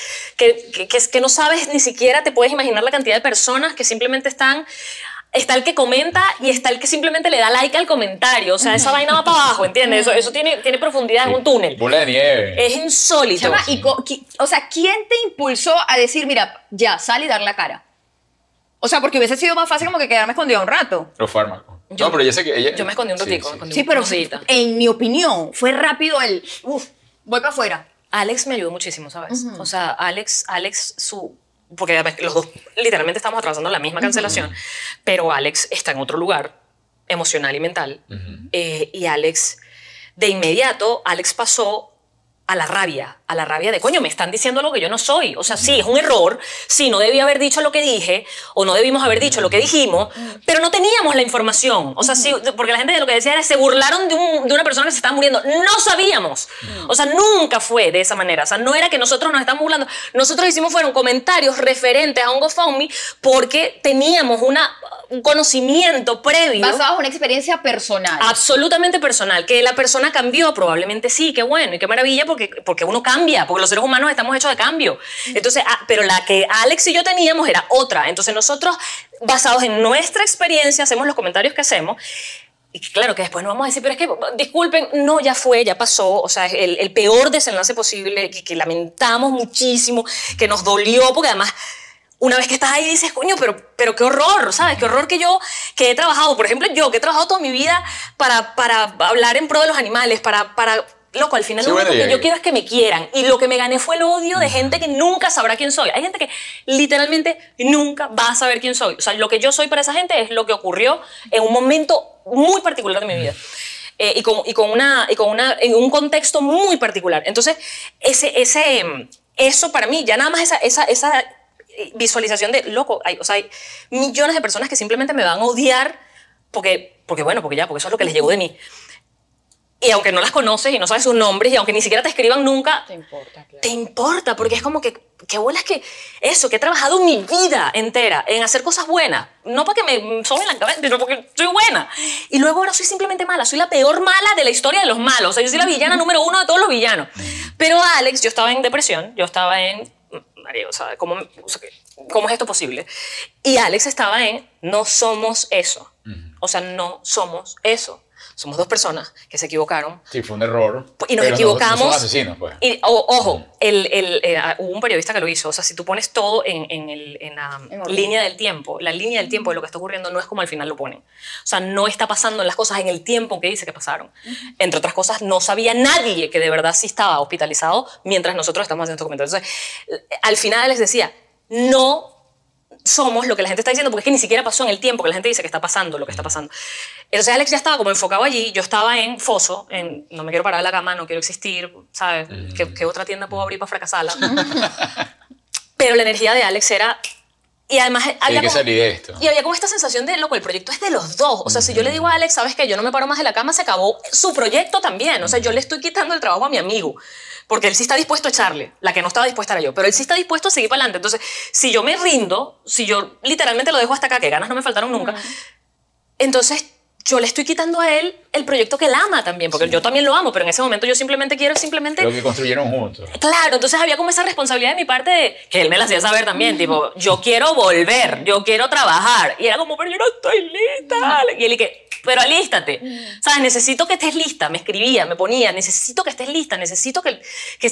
no sabes ni siquiera, te puedes imaginar la cantidad de personas que simplemente está el que comenta y está el que simplemente le da like al comentario. O sea, esa vaina va para abajo, ¿entiendes? Eso tiene profundidad en un túnel. Bola de nieve. Es insólito. Chama, o sea, ¿quién te impulsó a decir, mira, ya, sal y dar la cara? O sea, porque hubiese sido más fácil como que quedarme escondida un rato. Los fármacos. No, pero ya sé que ella... Yo me escondí un ratico. Sí, pero en mi opinión, fue rápido voy para afuera. Alex me ayudó muchísimo, ¿sabes? O sea, Alex, porque los dos literalmente estamos atravesando la misma cancelación, pero Alex está en otro lugar emocional y mental. Y Alex, de inmediato, Alex pasó a la rabia de, coño, me están diciendo lo que yo no soy. O sea, sí, es un error, sí, no debí haber dicho lo que dije, o no debimos haber dicho lo que dijimos, pero no teníamos la información. O sea, sí, porque la gente lo que decía era, se burlaron de una persona que se estaba muriendo. No sabíamos. O sea, nunca fue de esa manera. O sea, no era que nosotros nos estamos burlando. Nosotros fueron comentarios referentes a un GoFundMe porque teníamos un conocimiento previo. Basado en una experiencia personal. Absolutamente personal. Que la persona cambió, probablemente sí, qué bueno y qué maravilla, porque uno cambia, porque los seres humanos estamos hechos de cambio. Entonces, pero la que Alex y yo teníamos era otra. Entonces nosotros, basados en nuestra experiencia, hacemos los comentarios que hacemos. Y claro que después nos vamos a decir, pero es que, disculpen, no, ya fue, ya pasó. O sea, el peor desenlace posible, que lamentamos muchísimo, que nos dolió, porque además... Una vez que estás ahí dices, coño, pero qué horror, ¿sabes? Qué horror que he trabajado. Por ejemplo, yo que he trabajado toda mi vida para hablar en pro de los animales, loco, al final lo único que yo quiero es que me quieran. Y lo que me gané fue el odio de gente que nunca sabrá quién soy. Hay gente que literalmente nunca va a saber quién soy. O sea, lo que yo soy para esa gente es lo que ocurrió en un momento muy particular de mi vida. En un contexto muy particular. Entonces, eso para mí, ya nada más esa visualización de, loco, hay millones de personas que simplemente me van a odiar porque eso es lo que les llegó de mí. Y aunque no las conoces y no sabes sus nombres y aunque ni siquiera te escriban nunca, te importa, claro. Te importa, porque es como que bolas que he trabajado mi vida entera en hacer cosas buenas, no porque me soben la cabeza, sino porque soy buena. Y luego ahora soy simplemente mala, soy la peor mala de la historia de los malos. O sea, yo soy la villana número 1 de todos los villanos. Pero Alex, yo estaba en depresión, yo estaba en... María, o sea, ¿cómo es esto posible? Y Alex estaba en, no somos eso. O sea, no somos eso. Somos dos personas que se equivocaron. Sí, fue un error. Y nos pero equivocamos. No son asesinos, pues. Y, ojo, hubo un periodista que lo hizo. O sea, si tú pones todo en la orden. línea del tiempo, la línea del tiempo de lo que está ocurriendo no es como al final lo ponen. O sea, no está pasando las cosas en el tiempo que dice que pasaron. Entre otras cosas, no sabía nadie que de verdad sí estaba hospitalizado mientras nosotros estamos haciendo estos comentarios. Entonces, al final les decía, no somos lo que la gente está diciendo, porque es que ni siquiera pasó en el tiempo que la gente dice que está pasando lo que está pasando. Entonces Alex ya estaba como enfocado allí, yo estaba en foso, en no me quiero parar de la cama, no quiero existir, ¿sabes? ¿Qué otra tienda puedo abrir para fracasarla? Pero la energía de Alex era... Y además Tiene que salir de esto. y había como esta sensación de, loco, el proyecto es de los dos. O sea, si yo le digo a Alex, ¿sabes qué? Yo no me paro más de la cama, se acabó su proyecto también. O sea, yo le estoy quitando el trabajo a mi amigo. Porque él sí está dispuesto a echarle. La que no estaba dispuesta era yo. Pero él sí está dispuesto a seguir para adelante. Entonces, si yo me rindo, si yo literalmente lo dejo hasta acá, que ganas no me faltaron nunca, entonces yo le estoy quitando a él el proyecto que él ama también. Porque yo también lo amo, pero en ese momento yo simplemente quiero Lo que construyeron juntos. Claro, entonces había como esa responsabilidad de mi parte de, que él me la hacía saber también, tipo, yo quiero volver, yo quiero trabajar. Y era como, pero yo no estoy lista. Y él y que, pero alístate. ¿Sabes? Necesito que estés lista. Me escribía, me ponía, necesito que estés lista, necesito que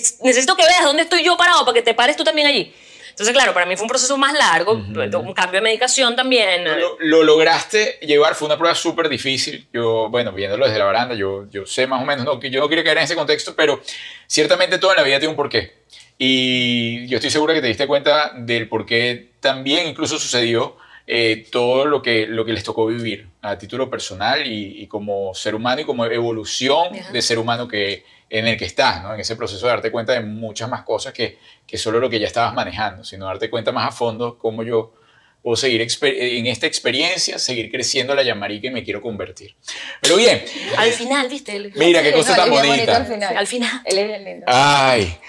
veas dónde estoy yo parado para que te pares tú también allí. Entonces, claro, para mí fue un proceso más largo, un cambio de medicación también. Lo lograste llevar, fue una prueba súper difícil. Yo, bueno, viéndolo desde la baranda, yo sé más o menos, no, que yo no quiero caer en ese contexto, pero ciertamente todo en la vida tiene un porqué. Y yo estoy seguro que te diste cuenta del porqué también incluso sucedió todo lo que les tocó vivir a título personal y como ser humano y como evolución de ser humano en el que estás, ¿no? En ese proceso de darte cuenta de muchas más cosas que solo lo que ya estabas manejando, sino darte cuenta más a fondo cómo yo puedo seguir en esta experiencia, seguir creciendo la Yamari que me quiero convertir. Pero bien. Al final, ¿viste? Mira qué cosa tan bonita. Al final. Él es lindo. Ay,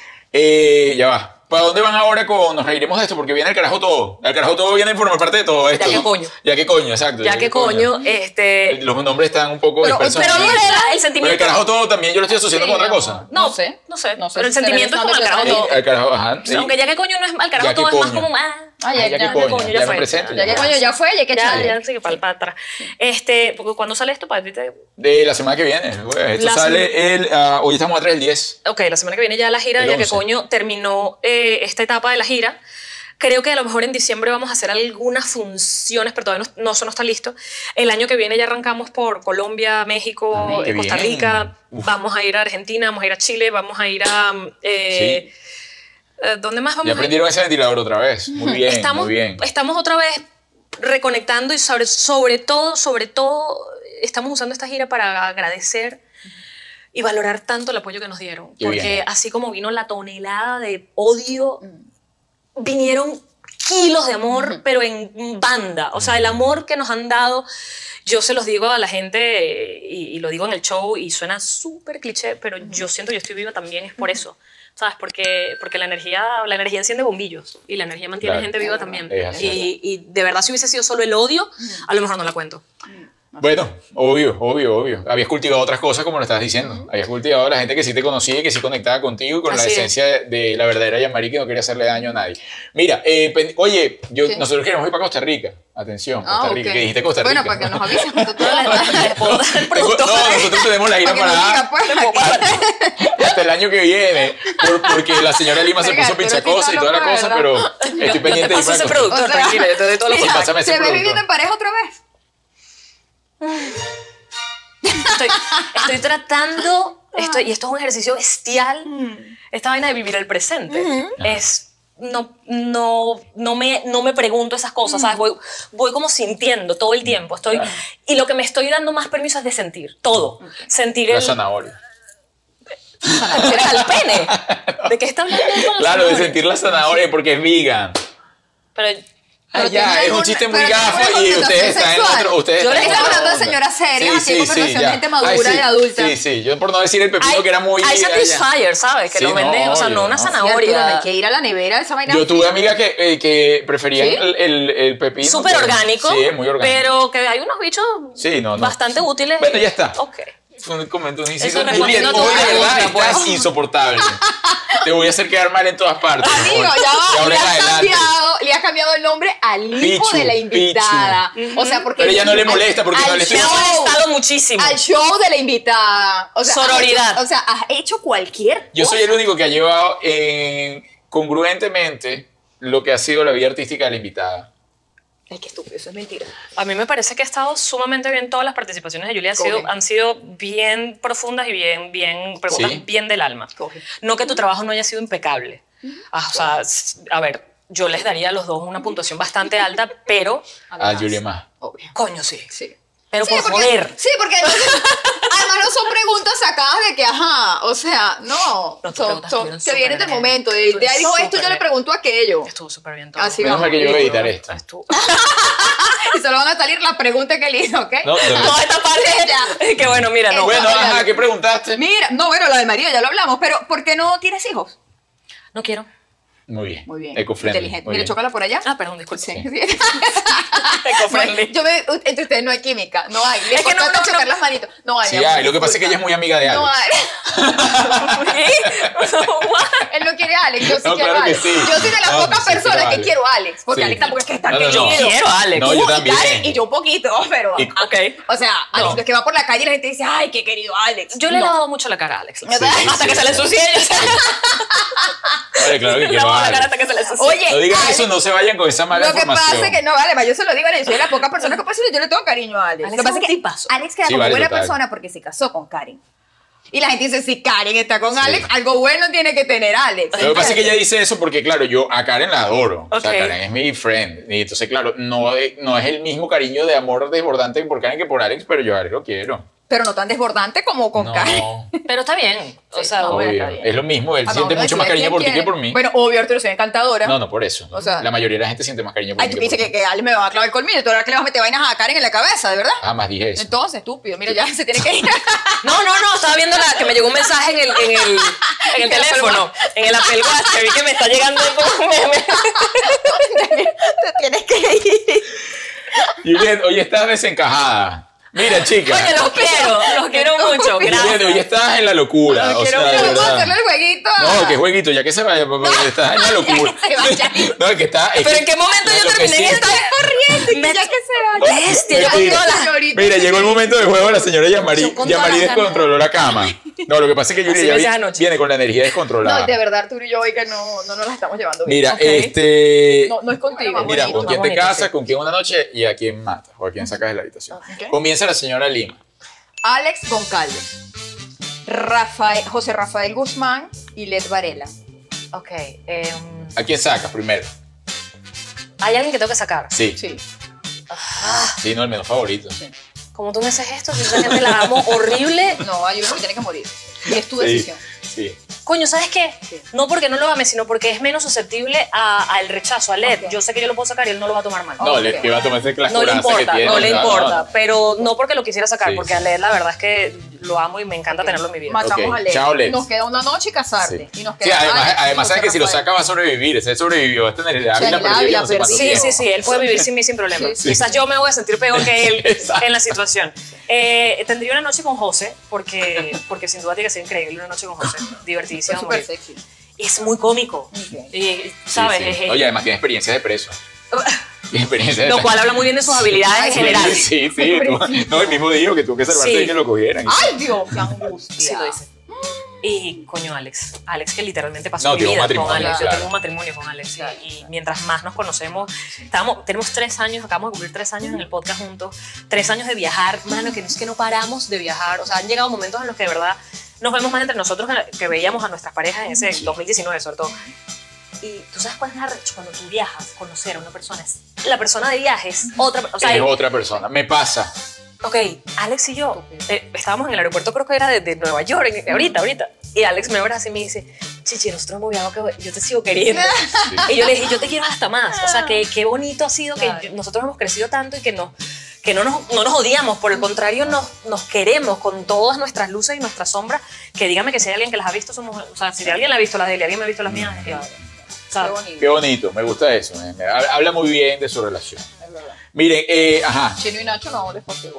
ya va. ¿Para dónde van ahora nos reiremos de esto? Porque viene el carajo todo. El carajo todo viene a formar parte de todo esto. Ya que coño. Ya que coño, exacto. Ya que coño, Los nombres están un poco dispersos. Pero el sentimiento... Pero el carajo todo también yo lo estoy asociando con otra cosa. No sé. Pero el sentimiento es como al carajo todo. El carajo, ajá. Sí. Aunque ya que coño no es al carajo Ya que todo, es más coño. como... Ya que coño, ya me presento. Ya que coño ya fue, ya que echarle. Ya sé que para atrás. Porque cuando sale esto, para ti De la semana que viene. Esto sale hoy estamos atrás del 10. Ok, la semana que viene ya la gira, El ya que 11. coño terminó esta etapa de la gira. Creo que a lo mejor en diciembre vamos a hacer algunas funciones, pero todavía no, eso no está listo. El año que viene ya arrancamos por Colombia, México, qué Costa bien. Rica. Uf. Vamos a ir a Argentina, vamos a ir a Chile, vamos a ir a... Sí. ¿Dónde más vamos Ya a ir? aprendieron ese ventilador otra vez. Muy bien, Estamos, muy bien. estamos otra vez reconectando y sobre todo, estamos usando esta gira para agradecer y valorar tanto el apoyo que nos dieron. Qué Porque bien. así como vino la tonelada de odio, vinieron kilos de amor, pero en banda. O sea, el amor que nos han dado, yo se los digo a la gente y lo digo en el show y suena súper cliché, pero yo siento que yo estoy viva también es por eso. ¿Sabes? Porque la energía enciende bombillos y la energía mantiene Claro. gente viva también. Es así. Y de verdad, si hubiese sido solo el odio, a lo mejor no la cuento. Bueno, obvio. Habías cultivado otras cosas como lo estabas diciendo. Habías cultivado a la gente que sí te conocía y que sí conectaba contigo y con la Así es. esencia de la verdadera Yamari que no quería hacerle daño a nadie. Mira, oye, nosotros queremos ir para Costa Rica. Atención, Costa Rica. ok. ¿Qué dijiste Costa Rica? Bueno, para que nos avisen. Tú Les puedo dar el producto. No, nosotros tenemos la gira Para que nos diga, para pues, hasta el año que viene, porque la señora Lima se Verga, puso pero pinchacosa sí, y toda la no, cosa, ¿verdad? pero estoy pendiente Yo te de ir paso para ese Costa productor, O sea, tranquila, yo te doy todos los Sí, contactos. pásame ese ¿Se ve producto. viviendo en pareja otra vez? Estoy tratando, y esto es un ejercicio bestial, esta vaina de vivir el presente. No me pregunto esas cosas, ¿sabes? Voy como sintiendo todo el tiempo. Y lo que me estoy dando más permiso es de sentir todo. Sentir La el... zanahoria. ¿Será el pene? ¿De qué está hablando? con la Claro, de zanahoria? sentir la zanahoria porque es vegan. Pero Pero Ya, tiene es un algún- chiste muy pero tiene gafo alguna y ustedes connotación están en sexual. otro. Ustedes Yo están en les otra estaba hablando de onda. señoras serias, así, conversación de gente madura Ay, sí. y adulta. Sí, yo por no decir el pepino que era muy... hay ya. Satisfyer, ¿sabes? Que Sí, lo venden, no, o sea, obvio, no una no. zanahoria. Hay que ir a la nevera, esa vaina. Yo tuve amigas que preferían ¿Sí? el pepino. Súper pero- orgánico, Sí, es muy orgánico. pero que hay unos bichos Sí, no. bastante útiles. Bueno, ya está. Ok. Fue un comentario, un Eso inciso. respondiendo Juliet, a tu hoy de verdad pregunta, estás pues. insoportable. Te voy a hacer quedar mal en todas partes. Amigo, mejor. ya De va, ahora en adelante. le le ha cambiado el nombre al hijo Pichu, de la invitada. O sea, porque... Pero ella no le molesta porque no le Me ha molestado muchísimo. Al show de la invitada. O sea, Sororidad. has hecho cualquier Yo cosa. soy el único que ha llevado congruentemente lo que ha sido la vida artística de la invitada. Ay, qué estúpido, eso es mentira. A mí me parece que ha estado sumamente bien. Todas las participaciones de Julia Coge. han sido bien profundas y bien preguntas Sí. bien del alma. Coge. No que tu trabajo no haya sido impecable. O sea, a ver, yo les daría a los dos una puntuación bastante alta, pero A Julia más. Obvio. coño, sí. Sí. Pero Sí, por porque, joder. Sí, porque además no son preguntas sacadas de que, ajá, o sea, no. No, tus son, preguntas son estuvieron que vienen del súper bien. momento. De Estuvieron dijo esto, súper yo le bien. pregunto aquello. Estuvo súper bien todo. Así Menos mal que yo voy a editar esto. Estuvo- Y solo van a salir las preguntas que él hizo, ¿ok? No, Toda esta parte que bueno, mira, no. Bueno, ajá, ¿qué preguntaste? Mira, no, bueno, lo de María ya lo hablamos, pero ¿por qué no tienes hijos? No quiero. Muy bien. Muy bien. Eco-friendly. Inteligente. muy Mire, bien. chócala por allá. Ah, perdón, disculpe. Sí. Eco-friendly. Entre ustedes no hay química, no hay. Es que no, no, chocar no. las manitos. No hay. Sí, mi amor, hay. Lo que pasa es que ella es muy amiga de Alex. No hay. Él no quiere a Alex, yo sí No, quiero claro a que Alex. sí. Yo soy de las No, pocas sí, quiero personas a que Alex. quiero a Alex. Porque Sí. Alex tampoco es que está No, no, querido. no. Yo quiero a Alex. No, yo Tú y también. Karen y yo un poquito, pero... Y- Ok. O sea, Alex, No. no es que va por la calle y la gente dice, ay, qué querido Alex. Yo le he No. lavado mucho la cara a Alex. Sí, Hasta que se le ensucie ella. Vale, claro que Le quiero lavado a la cara Alex. hasta que se le ensucie. Oye, No digan Alex, eso, no se vayan con esa mala lo que información. pasa es que, no, vale, yo se lo digo, yo soy de las pocas personas que puedo decirle, yo le tengo cariño a Alex. Alex Lo que pasa es un es que tipazo. Alex queda Sí, como vale, buena total. persona porque se casó con Karen. Y la gente dice, si Karen está con Alex, algo bueno tiene que tener Alex. Lo que pasa es que ella dice eso porque, claro, yo a Karen la adoro. O sea, Ok. Karen es mi friend. Y entonces, claro, no es el mismo cariño de amor desbordante por Karen que por Alex, pero yo a Alex lo quiero. Pero no tan desbordante como con Karen. No, Pero está bien. O sea, no, bueno, obvio. está bien. Es lo mismo. Él Ah, siente no, mucho decirle más cariño quién por ti que quiere. por mí. Bueno, obvio, Arturo, soy encantadora. No, no por eso. O sea- la mayoría de la gente siente más cariño por Ay, mí tú que dices por que Alex me va a clavar el colmillo y tú ahora que le vas a meter vainas a Karen en la cabeza, ¿de verdad? Jamás dije eso. Entonces, estúpido, mira, ya se tiene que ir. No, estaba viendo que me llegó un mensaje en el teléfono, en el Apple Watch, que vi que me está llegando un meme. Te tienes que ir. Juliet, hoy estás desencajada. Mira, chica. Oye, los quiero mucho, Juliet, gracias. hoy estás en la locura. O sea, de Vamos a verdad. hacerle el jueguito. No, que jueguito, ya que se vaya, papá, estás en la locura. Ya que se vaya. No, es que está. Pero ¿en qué momento yo terminé esta? corriente, ya que se vaya. Bestia, yo con Mentira. todas las- Señorita. Mira, llegó el momento del juego de la señora Yamari. Yo con todas Yamari las ganas. descontroló la cama. No, lo que pasa es que Así Julia me ya decías anoche. viene con la energía descontrolada. No, de verdad, Arturo y yo hoy que no nos la estamos llevando bien. Mira, Ok. No es contigo. Mira, bonito, con quién más te bonito, casas, sí. con quién una noche y a quién matas o a quién sacas de la habitación. Ok. Comienza la señora Lima. Alex Goncalves, José Rafael Guzmán y Led Varela. Ok. ¿A quién sacas primero? Hay alguien que tengo que sacar. Sí, Sí. sí, no, el menos favorito. Como tú me haces esto, si esa gente la amo horrible. No, hay uno que tiene que morir. Y es tu Sí, decisión. sí. Coño, ¿sabes qué? Sí. No porque no lo ame, sino porque es menos susceptible al rechazo, al LED. Ok. Yo sé que yo lo puedo sacar y él no lo va a tomar mal. No, Ok. le va a tomar ese clase No le importa, que tiene. no le o sea, importa. no. Pero no porque lo quisiera sacar, Sí, porque a sí. LED la verdad es que lo amo y me encanta tenerlo en mi vida. Matamos Ok, a Led. chao, Led. Nos queda una noche y casarte. Sí, Y nos Sí, queda además, Alex y además sabes José que si lo Rafael. saca va a sobrevivir. Ese sobrevivió, va a tener la Ávila Ávila perdió no sé cuánto perdió. Sí, tiempo. sí, sí, él puede vivir sin mí sin problema. Sí, sí. Quizás yo me voy a sentir peor que él Exacto. en la situación. Tendría una noche con José, porque sin duda tiene que ser increíble una noche con José. Fue Divertidísima. súper muy- sexy. Es muy cómico. Ok. Y, ¿sabes? Sí, sí. Es- Oye, además tiene experiencia de preso. Tiene experiencia de lo cual habla muy bien de sus habilidades en general. Sí, sí. No, el mismo dijo que tuvo que salvarse Sí. de que lo cogieran. ¡Ay, Dios! ¡Qué angustia! Sí lo dice. Y coño, Alex que literalmente pasó No, mi tiene un vida con matrimonio, Alex. Yo claro. tengo un matrimonio con Alex. Y mientras más nos conocemos, tenemos 3 años, acabamos de cumplir 3 años en el podcast juntos, 3 años de viajar, mano, que no es que no paramos de viajar. O sea, han llegado momentos en los que de verdad nos vemos más entre nosotros que veíamos a nuestras parejas en ese 2019 sobre todo. Y tú sabes cuál es la recha cuando tú viajas, conocer a una persona. La persona de viajes, otra, o sea, Es otra persona. Me pasa. ok, Alex y yo estábamos en el aeropuerto, creo que era de Nueva York, ahorita. Y Alex me abraza y me dice, Chichi, nosotros hemos viajado, que yo te sigo queriendo. Y yo le dije, yo te quiero hasta más. O sea, que qué bonito ha sido Claro. que nosotros hemos crecido tanto y que no nos odiamos. Por el contrario, nos queremos con todas nuestras luces y nuestras sombras. Que dígame que si hay alguien que las ha visto, o sea, si alguien la ha visto las de él y alguien me ha visto las mías, o sea, Qué bonito. Qué bonito, me gusta eso. Habla muy bien de su relación. Es verdad. Miren, ajá. Chino y Nacho no les pasó igual.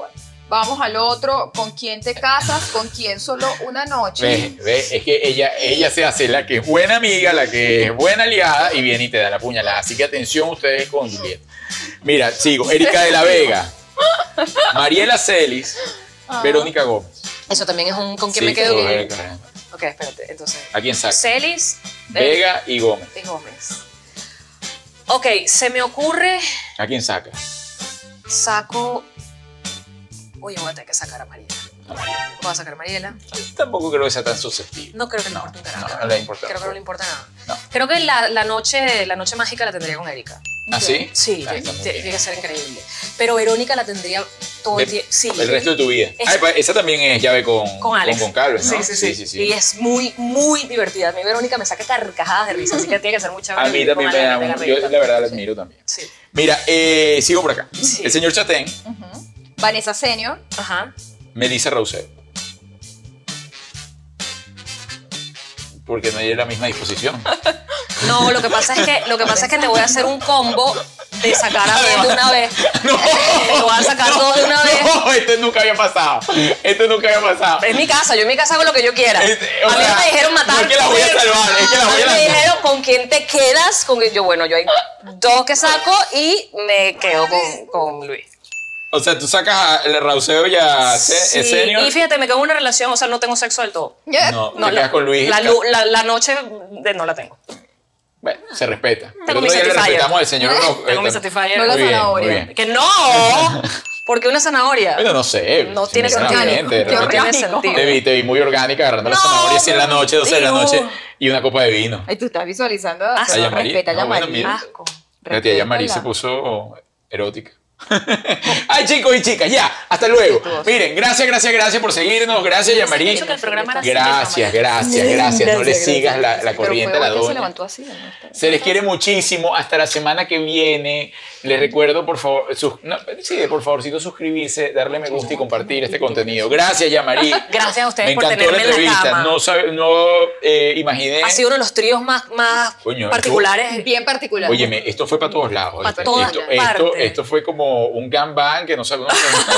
Vamos al otro. ¿Con quién te casas? ¿Con quién solo una noche? Ve, es que ella se hace la que es buena amiga, la que es buena aliada y viene y te da la puñalada. Así que atención ustedes con Juliet. Mira, sigo. Erika de la Vega, Mariela Celis, Verónica Gómez. Eso también es un... ¿Con quién Sí, me quedo? correcto. Ok, espérate, entonces. ¿A quién saca? Celis, Vega y Gómez. y Gómez. Ok, se me ocurre... ¿A quién saca? Saco... Oye, voy a tener que sacar a Mariela. Voy a sacar a Mariela. Tampoco creo que sea tan susceptible. No creo que le importe un carajo. No le importa. Creo que no le importa nada. No. Creo que la noche mágica la tendría con Erika. ¿Ah, sí? Sí, Ah, está muy bien. tiene que ser increíble. Pero Verónica la tendría todo el tiempo. Sí. El resto de tu vida. Es- Esa también es llave con Alex. Con Calvin, ¿no? Sí. Y es muy, muy divertida. A mí Verónica me saca carcajadas de risa, así que tiene que ser muy chévere. A mí también me da un... Yo la verdad la admiro también. Sí. Mira, sigo por acá. Sí. El señor Chatén, Vanessa Senior. Ajá. Melissa Rousseau. Porque no hay la misma disposición. No, lo que pasa es que te voy a hacer un combo de sacar a dos de una vez. No, Te voy a sacar dos de una vez. No, esto nunca había pasado. Es mi casa, yo en mi casa hago lo que yo quiera. O A mí sea, me dijeron matar. no es que la voy a salvar, es que la voy a A mí me lanzar. dijeron con quién te quedas. Yo hay dos que saco y me quedo con Luis. O sea, tú sacas a Rousseau y a Sí, Senior. y fíjate, me quedo en una relación, o sea, no tengo sexo del todo. No, te quedas con Luis. La noche no la tengo. Bueno, se respeta. Tengo El mi otro día le Satisfyer. respetamos al señor. Tengo mi Satisfyer. No la Muy bien, zanahoria. muy bien. Que no. ¿Por qué una zanahoria? Bueno, no sé. No tiene sinceramente, sentido. de repente No tiene orgánico. sentido. Te vi muy orgánica agarrando la No, zanahoria así en la noche, 12 de la Dios. noche y una copa de vino. Ay, tú estás visualizando. Ah, Respeta sí. a Yamari. No, bueno, mira. Asco. La tía Yamari se Respétala. puso erótica. Ay, chicos y chicas, ya, hasta luego. Miren, gracias por seguirnos. Gracias, Yamari. dicho que el programa era así, Gracias. No le sigas la corriente a la Pero fue hoy que se doña. levantó así, ¿no? Se les quiere muchísimo. Hasta la semana que viene. Les recuerdo, por favor, por favorcito suscribirse, darle me gusta y compartir este contenido. Gracias, Yamari. Gracias a ustedes Me por encantó la tenerme en la entrevista. cama. No imaginé. Ha sido uno de los tríos más Coño, particulares. Bien particular. Óyeme, esto fue para todos lados. Pa' ¿oíste? todas partes. Esto fue como un gangbang que no sabemos.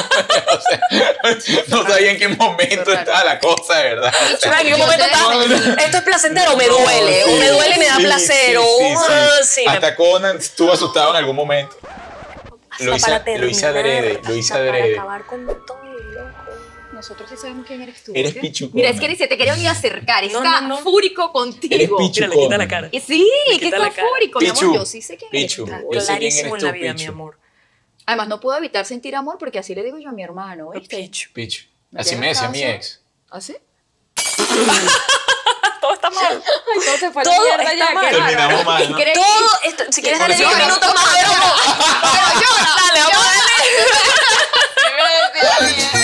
No sabía en qué momento estaba la cosa, de verdad. O sea, ¿En qué momento estaba? ¿Esto es placentero o me duele? sí, O me duele y me da sí, placer. sí. Hasta Conan estuvo asustado en algún momento. Lo hice adrede. Acabar con todo, loco. Nosotros sí sabemos quién eres tú. Eres ¿ok? pichucona. Mira, es que se te quería venir a acercar. Está no. fúrico Eres contigo. pichu. Mira, le quita la cara. Y sí, Le que quita está la cara. fúrico, mi amor. Pichu. Yo sí sé quién eres. Pichu. tú. Yo sé quién Clarísimo eres en tú, la vida, mi Pichu. amor. Además, no puedo evitar sentir amor porque así le digo yo a mi hermano, ¿viste? Pichu. Pichu. ¿Me Así me tienes decía mi caso? ex. ¿Así? Todo está mal. Ay, todo se fue a la Todo mierda está ya, mal. qué Terminamos bárbaro. mal, ¿Y ¿no? crees- Todo esto, si quieres darle 10 Llora. minutos más, a ver, vamos. Dale, vamos a darle. Llora.